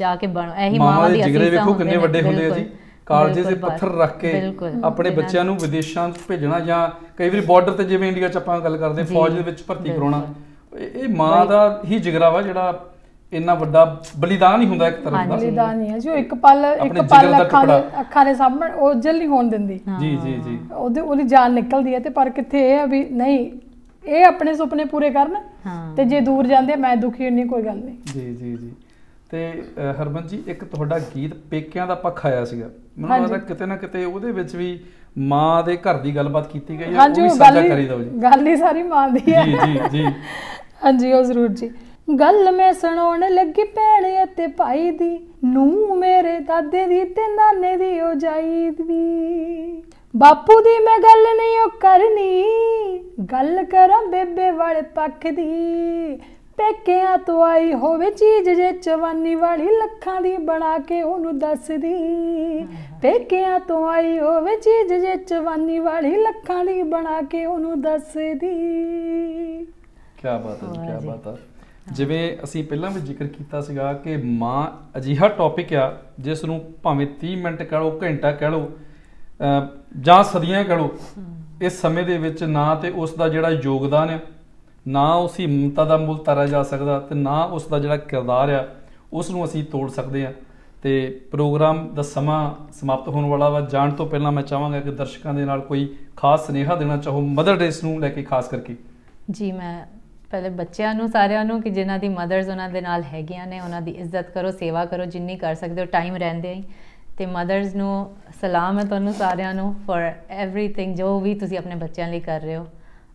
ਜਾ ਕੇ ਬਣੋ। ਇਹੀ ਮਾਵਾਂ ਮਾਵਾਂ ਦੇ ਦੀ ਜਿਗਰੇ ਅਸੀਸਾਂ ਵੇਖੋ ਕਿੰਨੇ ਹੁੰਦੇ ਨੇ, ਵੱਡੇ ਹੁੰਦੇ ਆ ਜੀ, ਬਿਲਕੁਲ, ਕਾਲਜੇ ਦੇ ਬਿਲਕੁਲ ਪੱਥਰ ਬਸ, ਰੱਖ ਕੇ ਬਿਲਕੁਲ। ਆਪਣੇ ਜਿਨ੍ਹਾਂ ਬੱਚਿਆਂ ਨੂੰ ਵਿਦੇਸ਼ਾਂ 'ਚ ਭੇਜਣਾ, ਜਾਂ ਕਈ ਵਾਰੀ ਬਾਰਡਰ ਤੇ ਜਿਵੇਂ ਇੰਡੀਆ 'ਚ ਆਪਾਂ ਗੱਲ ਕਰਦੇ ਜੀ, ਫੌਜ ਦੇ ਵਿੱਚ ਭਰਤੀ ਬਿਲਕੁਲ। ਕਰਾਉਣਾ, ਇਹ ਇਹ ਮਾਂ ਦਾ ਹੀ ਜਿਗਰਾ ਵਾ ਜਿਹੜਾ ਇੰਨਾ ਵੱਡਾ ਬਲੀਦਾਨ ਹੀ ਹੁੰਦਾ ਇੱਕ ਤਰ੍ਹਾਂ ਦਾ। ਬਲੀਦਾਨ ਨਹੀਂ ਹੈ ਜੋ ਇੱਕ ਪਲ ਇੱਕ ਆਪਣੇ ਪਲ ਜਿਗਰ ਦਾ ਅੱਖਾਂ ਦੇ ਟੁਕੜਾ। ਅੱਖਾਂ ਦੇ ਸਾਹਮਣੇ ਓਝਲ ਨਹੀਂ ਹੋਣ ਦਿੰਦੀ। ਜੀ ਜੀ ਜੀ ਉਹਦੇ ਉਹਦੀ ਜਾਨ ਨਿਕਲਦੀ ਹੈ ਤੇ ਪਰ ਕਿੱਥੇ ਇਹ ਆ ਵੀ ਨਹੀਂ, ਇਹ ਆਪਣੇ ਸੁਪਨੇ ਪੂਰੇ ਕਰਨ ਹਾਂ। ਤੇ ਜੇ ਦੂਰ ਜਾਂਦੇ ਮੈਂ ਦੁਖੀ ਹੁੰਨੀ, ਕੋਈ ਗੱਲ ਨਹੀਂ। ਜੀ ਜੀ ਜੀ ਤੇ ਅ, ਹਰਮਨ ਜੀ, ਇੱਕ ਤੁਹਾਡਾ ਗੀਤ ਪੇਕਿਆਂ ਦਾ ਪੱਖ ਆਇਆ ਸੀਗਾ, ਮੈਨੂੰ ਲੱਗਦਾ ਕਿਤੇ ਨਾ ਕਿਤੇ ਉਹਦੇ ਵਿੱਚ ਵੀ ਮਾਂ ਦੇ ਘਰ ਦੀ ਗੱਲਬਾਤ ਕੀਤੀ ਗਈ ਹੈ, ਹਾਂਜੀ ਉਹ ਵੀ ਉਹ ਸਾਂਝਾ ਗੱਲ ਕਰੀ ਹੀ ਦਿਓ ਜੀ। ਗੱਲ ਹੀ ਸਾਰੀ ਮਾਂ ਦੀ ਹੈ। ਜੀ ਜੀ ਜੀ ਹਾਂਜੀ ਉਹ ਜ਼ਰੂਰ ਜੀ। ਗੱਲ ਮੈਂ ਸੁਣਾਉਣ ਲੱਗੀ ਭੈਣ ਅਤੇ ਭਾਈ ਦੀ, ਨੂੰ ਮੇਰੇ ਦਾਦੇ ਦੀ ਤੇ ਨਾਨੇ ਦੀ ਉਹ ਜਾਈ ਦੀ। ਬਾਪੂ ਦੀ ਮੈਂ ਗੱਲ ਨਹੀਂ ਉਹ ਕਰਨੀ, ਗੱਲ ਕਰਾਂ ਬੇਬੇ ਵਾਲੇ ਪੱਖ ਦੀ। ਪੇਕਿਆਂ ਤੋਂ ਆਈ ਹੋਵੇ ਚੀਜ਼ ਜੇ ਜਵਾਨੀ ਵਾਲੀ, ਲੱਖਾਂ ਦੀ ਬਣਾ ਕੇ ਉਹਨੂੰ ਦੱਸਦੀ। ਪੇਕਿਆਂ ਤੋਂ ਆਈ ਹੋਵੇ ਚੀਜ਼ ਜੇ ਜਵਾਨੀ ਵਾਲੀ, ਲੱਖਾਂ ਦੀ ਬਣਾ ਕੇ ਉਹਨੂੰ ਦੱਸਦੀ। ਕਿਆ ਬਾਤ ਹੈ ਜੀ, ਕਿਆ ਬਾਤ ਹੈ। ਜਿਵੇਂ ਅਸੀਂ ਪਹਿਲਾਂ ਵੀ ਜ਼ਿਕਰ ਕੀਤਾ ਸੀਗਾ ਕਿ ਮਾਂ ਅਜਿਹਾ ਟੌਪਿਕ ਆ ਜਿਸ ਨੂੰ ਭਾਵੇਂ ਤੀਹ ਮਿੰਟ ਕਹਿ ਲਓ, ਘੰਟਾ ਕਹਿ ਲਓ, ਅਹ ਜਾਂ ਸਦੀਆਂ ਕਹਿ ਲਓ, ਇਸ ਸਮੇਂ ਦੇ ਵਿੱਚ ਨਾ ਤੇ ਉਸ ਦਾ ਜਿਹੜਾ ਯੋਗਦਾਨ ਆ, ਨਾ ਉਸ ਦੀ ਮਮਤਾ ਦਾ ਮੁੱਲ ਤਾਰਿਆ ਜਾ ਸਕਦਾ, ਤੇ ਨਾ ਉਸ ਦਾ ਜਿਹੜਾ ਕਿਰਦਾਰ ਆ ਉਸ ਨੂੰ ਅਸੀਂ ਤੋੜ ਸਕਦੇ ਹਾਂ। ਤੇ ਪ੍ਰੋਗਰਾਮ ਦਾ ਸਮਾਂ ਸਮਾਪਤ ਹੋਣ ਵਾਲਾ ਵਾ। ਜਾਣ ਤੋਂ ਪਹਿਲਾਂ ਮੈਂ ਚਾਹਾਂਗਾ ਕਿ ਦਰਸ਼ਕਾਂ ਦੇ ਨਾਲ ਕੋਈ ਖਾਸ ਸੁਨੇਹਾ ਦੇਣਾ ਚਾਹੋ ਮਦਰ ਡੇਸ ਨੂੰ ਲੈ ਕੇ ਖਾਸ ਕਰਕੇ। ਜੀ ਮੈਂ ਪਹਿਲੇ ਬੱਚਿਆਂ ਨੂੰ, ਸਾਰਿਆਂ ਨੂੰ, ਕਿ ਜਿਨ੍ਹਾਂ ਦੀ ਮਦਰਸ ਉਹਨਾਂ ਦੇ ਨਾਲ ਹੈਗੀਆਂ ਨੇ, ਉਹਨਾਂ ਦੀ ਇੱਜ਼ਤ ਕਰੋ, ਸੇਵਾ ਕਰੋ ਜਿੰਨੀ ਕਰ ਸਕਦੇ ਹੋ ਟਾਈਮ ਰਹਿੰਦੇ ਹੀ। ਤੇ ਮਦਰਸ ਨੂੰ ਸਲਾਮ ਹੈ ਤੁਹਾਨੂੰ ਸਾਰਿਆਂ ਨੂੰ ਫॉर ਐਵਰੀਥਿੰਗ ਜੋ ਵੀ ਤੁਸੀਂ ਆਪਣੇ ਬੱਚਿਆਂ ਲਈ ਕਰ ਰਹੇ ਹੋ।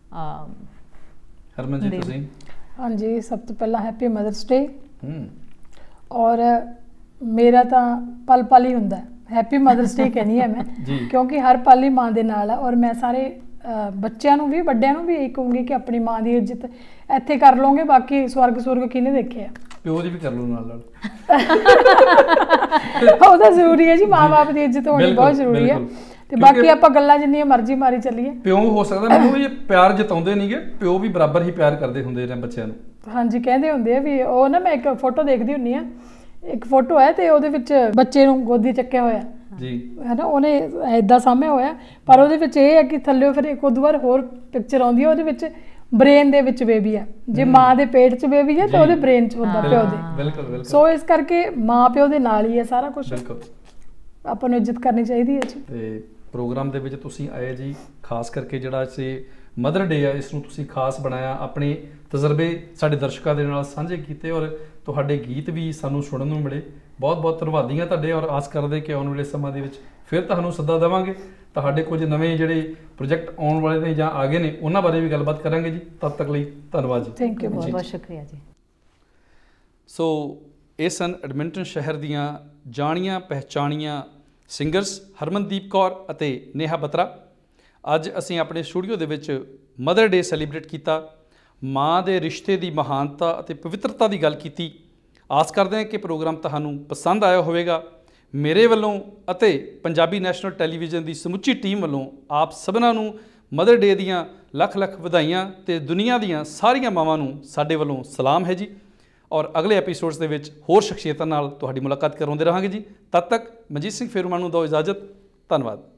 ਹਰਮਨ ਜੀ ਤੁਸੀਂ? ਹਾਂਜੀ, ਸਭ ਤੋਂ ਪਹਿਲਾਂ ਹੈਪੀ ਮਦਰਸ ਡੇ। ਹੂੰ ਔਰ ਮੇਰਾ ਤਾਂ ਪਲ ਪਲ ਹੀ ਹੁੰਦਾ ਹੈਪੀ ਮਦਰਸ ਡੇ ਕਹਿੰਦੀ ਹੈ ਮੈਂ, ਕਿਉਂਕਿ ਹਰ ਪਲ ਹੀ ਮਾਂ ਦੇ ਨਾਲ ਆ। ਔਰ ਮੈਂ ਸਾਰੇ ਅਹ, ਬੱਚਿਆਂ ਨੂੰ ਵੀ ਵੱਡਿਆਂ ਨੂੰ ਵੀ ਇਹ ਕਹੂੰਗੀ ਕਿ ਆਪਣੀ ਮਾਂ ਦੀ ਇੱਜ਼ਤ ਇੱਥੇ ਕਰ ਲਓਗੇ, ਬਾਕੀ ਸਵਰਗ ਸੁਰਗ ਕਿਹਨੇ ਦੇਖਿਆ। ਪਿਓ ਦੀ ਵੀ ਕਰ ਲਓ ਨਾਲ ਨਾਲ। ਉਹ ਤਾਂ ਜ਼ਰੂਰੀ ਹੈ ਜੀ, ਮਾਂ ਬਾਪ ਦੀ ਇੱਜ਼ਤ ਹੋਣੀ ਬਹੁਤ ਜ਼ਰੂਰੀ ਹੈ। ਤੇ ਬਾਕੀ ਆਪਾਂ ਗੱਲਾਂ ਜਿੰਨੀਆਂ ਮਰਜ਼ੀ ਮਾਰੀ ਚੱਲੀਏ। ਪਿਓ ਹੋ ਸਕਦਾ ਮੈਨੂੰ ਵੀ ਪਿਆਰ ਜਤਾਉਂਦੇ ਨਹੀਂਗੇ, ਪਿਓ ਵੀ ਬਰਾਬਰ ਹੀ ਪਿਆਰ ਕਰਦੇ ਹੁੰਦੇ ਨੇ ਬੱਚਿਆਂ ਨੂੰ। ਹਾਂਜੀ ਕਹਿੰਦੇ ਹੁੰਦੇ ਆ ਵੀ ਉਹ ਨਾ, ਮੈਂ ਇੱਕ ਫੋਟੋ ਦੇਖਦੀ ਹੁੰਨੀ ਆ, ਇੱਕ ਫੋਟੋ ਹੈ ਤੇ ਉਹਦੇ ਵਿੱਚ ਬੱਚੇ ਨੂੰ ਗੋਦੀ ਚੱਕਿਆ ਹੋਇਆ ਜੀ ਹੈ ਨਾ, ਉਹਨੇ ਏਦਾਂ ਸਾਹਮਣੇ ਹੋਇਆ, ਪਰ ਉਹਦੇ ਵਿੱਚ ਇਹ ਹੈ ਕਿ ਥੱਲੇ ਫਿਰ ਇੱਕ ਉਦੋਂ ਬਾਅਦ ਹੋਰ ਪਿਕਚਰ ਆਉਂਦੀ ਹੈ, ਉਹਦੇ ਵਿੱਚ ਬ੍ਰੇਨ ਦੇ ਵਿੱਚ ਬੇਬੀ ਆ। ਜੇ ਮਾਂ ਦੇ ਪੇਟ 'ਚ ਬੇਬੀ ਹੈ ਤਾਂ ਉਹਦੇ ਬ੍ਰੇਨ 'ਚ ਹੁੰਦਾ ਪਿਓ ਦੇ। ਬਿਲਕੁਲ ਬਿਲਕੁਲ। ਸੋ ਇਸ ਕਰਕੇ ਮਾਂ ਪਿਓ ਦੇ ਨਾਲ ਹੀ ਹੈ ਸਾਰਾ ਕੁਝ, ਬਿਲਕੁਲ ਆਪਾਂ ਨੂੰ ਇੱਜ਼ਤ ਕਰਨੀ ਚਾਹੀਦੀ ਹੈ ਜੀ। ਤੇ ਪ੍ਰੋਗਰਾਮ ਦੇ ਵਿੱਚ ਤੁਸੀਂ ਆਏ ਜੀ, ਖਾਸ ਕਰਕੇ ਜਿਹੜਾ ਅਸੀਂ ਮਦਰ ਡੇ ਆ ਇਸ ਨੂੰ ਤੁਸੀਂ ਖਾਸ ਬਣਾਇਆ, ਆਪਣੇ ਤਜਰਬੇ ਸਾਡੇ ਦਰਸ਼ਕਾਂ ਦੇ ਨਾਲ ਸਾਂਝੇ ਕੀਤੇ, ਔਰ ਤੁਹਾਡੇ ਗੀਤ ਵੀ ਸਾਨੂੰ ਸੁਣਨ ਨੂੰ ਮਿਲੇ। ਬਹੁਤ ਬਹੁਤ ਧੰਨਵਾਦੀ ਹਾਂ ਤੁਹਾਡੇ, ਔਰ ਆਸ ਕਰਦੇ ਕਿ ਆਉਣ ਵਾਲੇ ਸਮਾਂ ਦੇ ਵਿੱਚ ਫਿਰ ਤੁਹਾਨੂੰ ਸੱਦਾ ਦੇਵਾਂਗੇ। ਤੁਹਾਡੇ ਕੁਝ ਨਵੇਂ ਜਿਹੜੇ ਪ੍ਰੋਜੈਕਟ ਆਉਣ ਵਾਲੇ ਨੇ ਜਾਂ ਆ ਗਏ ਨੇ ਉਹਨਾਂ ਬਾਰੇ ਵੀ ਗੱਲਬਾਤ ਕਰਾਂਗੇ ਜੀ। ਤਦ ਤੱਕ ਲਈ ਧੰਨਵਾਦ ਜੀ। ਥੈਂਕ ਯੂ, ਬਹੁਤ ਬਹੁਤ ਸ਼ੁਕਰੀਆ ਜੀ। ਸੋ ਇਹ ਸਨ ਐਡਮਿੰਟਨ ਸ਼ਹਿਰ ਦੀਆਂ ਜਾਣੀਆਂ ਪਹਿਚਾਣੀਆਂ ਸਿੰਗਰਸ ਹਰਮਨਦੀਪ ਕੌਰ ਅਤੇ ਨੇਹਾ ਬਤਰਾ। ਅੱਜ ਅਸੀਂ ਆਪਣੇ ਸਟੂਡੀਓ ਦੇ ਵਿੱਚ ਮਦਰ ਡੇ ਸੈਲੀਬ੍ਰੇਟ ਕੀਤਾ, ਮਾਂ ਦੇ ਰਿਸ਼ਤੇ ਦੀ ਮਹਾਨਤਾ ਅਤੇ ਪਵਿੱਤਰਤਾ ਦੀ ਗੱਲ ਕੀਤੀ। ਆਸ ਕਰਦੇ ਹਾਂ ਕਿ ਪ੍ਰੋਗਰਾਮ ਤੁਹਾਨੂੰ ਪਸੰਦ ਆਇਆ ਹੋਵੇਗਾ। ਮੇਰੇ ਵੱਲੋਂ ਅਤੇ ਪੰਜਾਬੀ ਨੈਸ਼ਨਲ ਟੈਲੀਵਿਜ਼ਨ ਦੀ ਸਮੁੱਚੀ ਟੀਮ ਵੱਲੋਂ ਆਪ ਸਭਨਾਂ ਨੂੰ ਮਦਰ ਡੇ ਦੀਆਂ ਲੱਖ ਲੱਖ ਵਧਾਈਆਂ, ਤੇ ਦੁਨੀਆ ਦੀਆਂ ਸਾਰੀਆਂ ਮਾਵਾਂ ਨੂੰ ਸਾਡੇ ਵੱਲੋਂ ਸਲਾਮ ਹੈ ਜੀ। ਔਰ ਅਗਲੇ ਐਪੀਸੋਡਸ ਦੇ ਵਿੱਚ ਹੋਰ ਸ਼ਖਸੀਅਤਾਂ ਨਾਲ ਤੁਹਾਡੀ ਮੁਲਾਕਾਤ ਕਰਾਉਂਦੇ ਰਹਾਂਗੇ ਜੀ। ਤਦ ਤੱਕ ਮਨਜੀਤ ਸਿੰਘ ਫੇਰੂਮਲ ਨੂੰ ਦਿਓ ਇਜਾਜ਼ਤ। ਧੰਨਵਾਦ।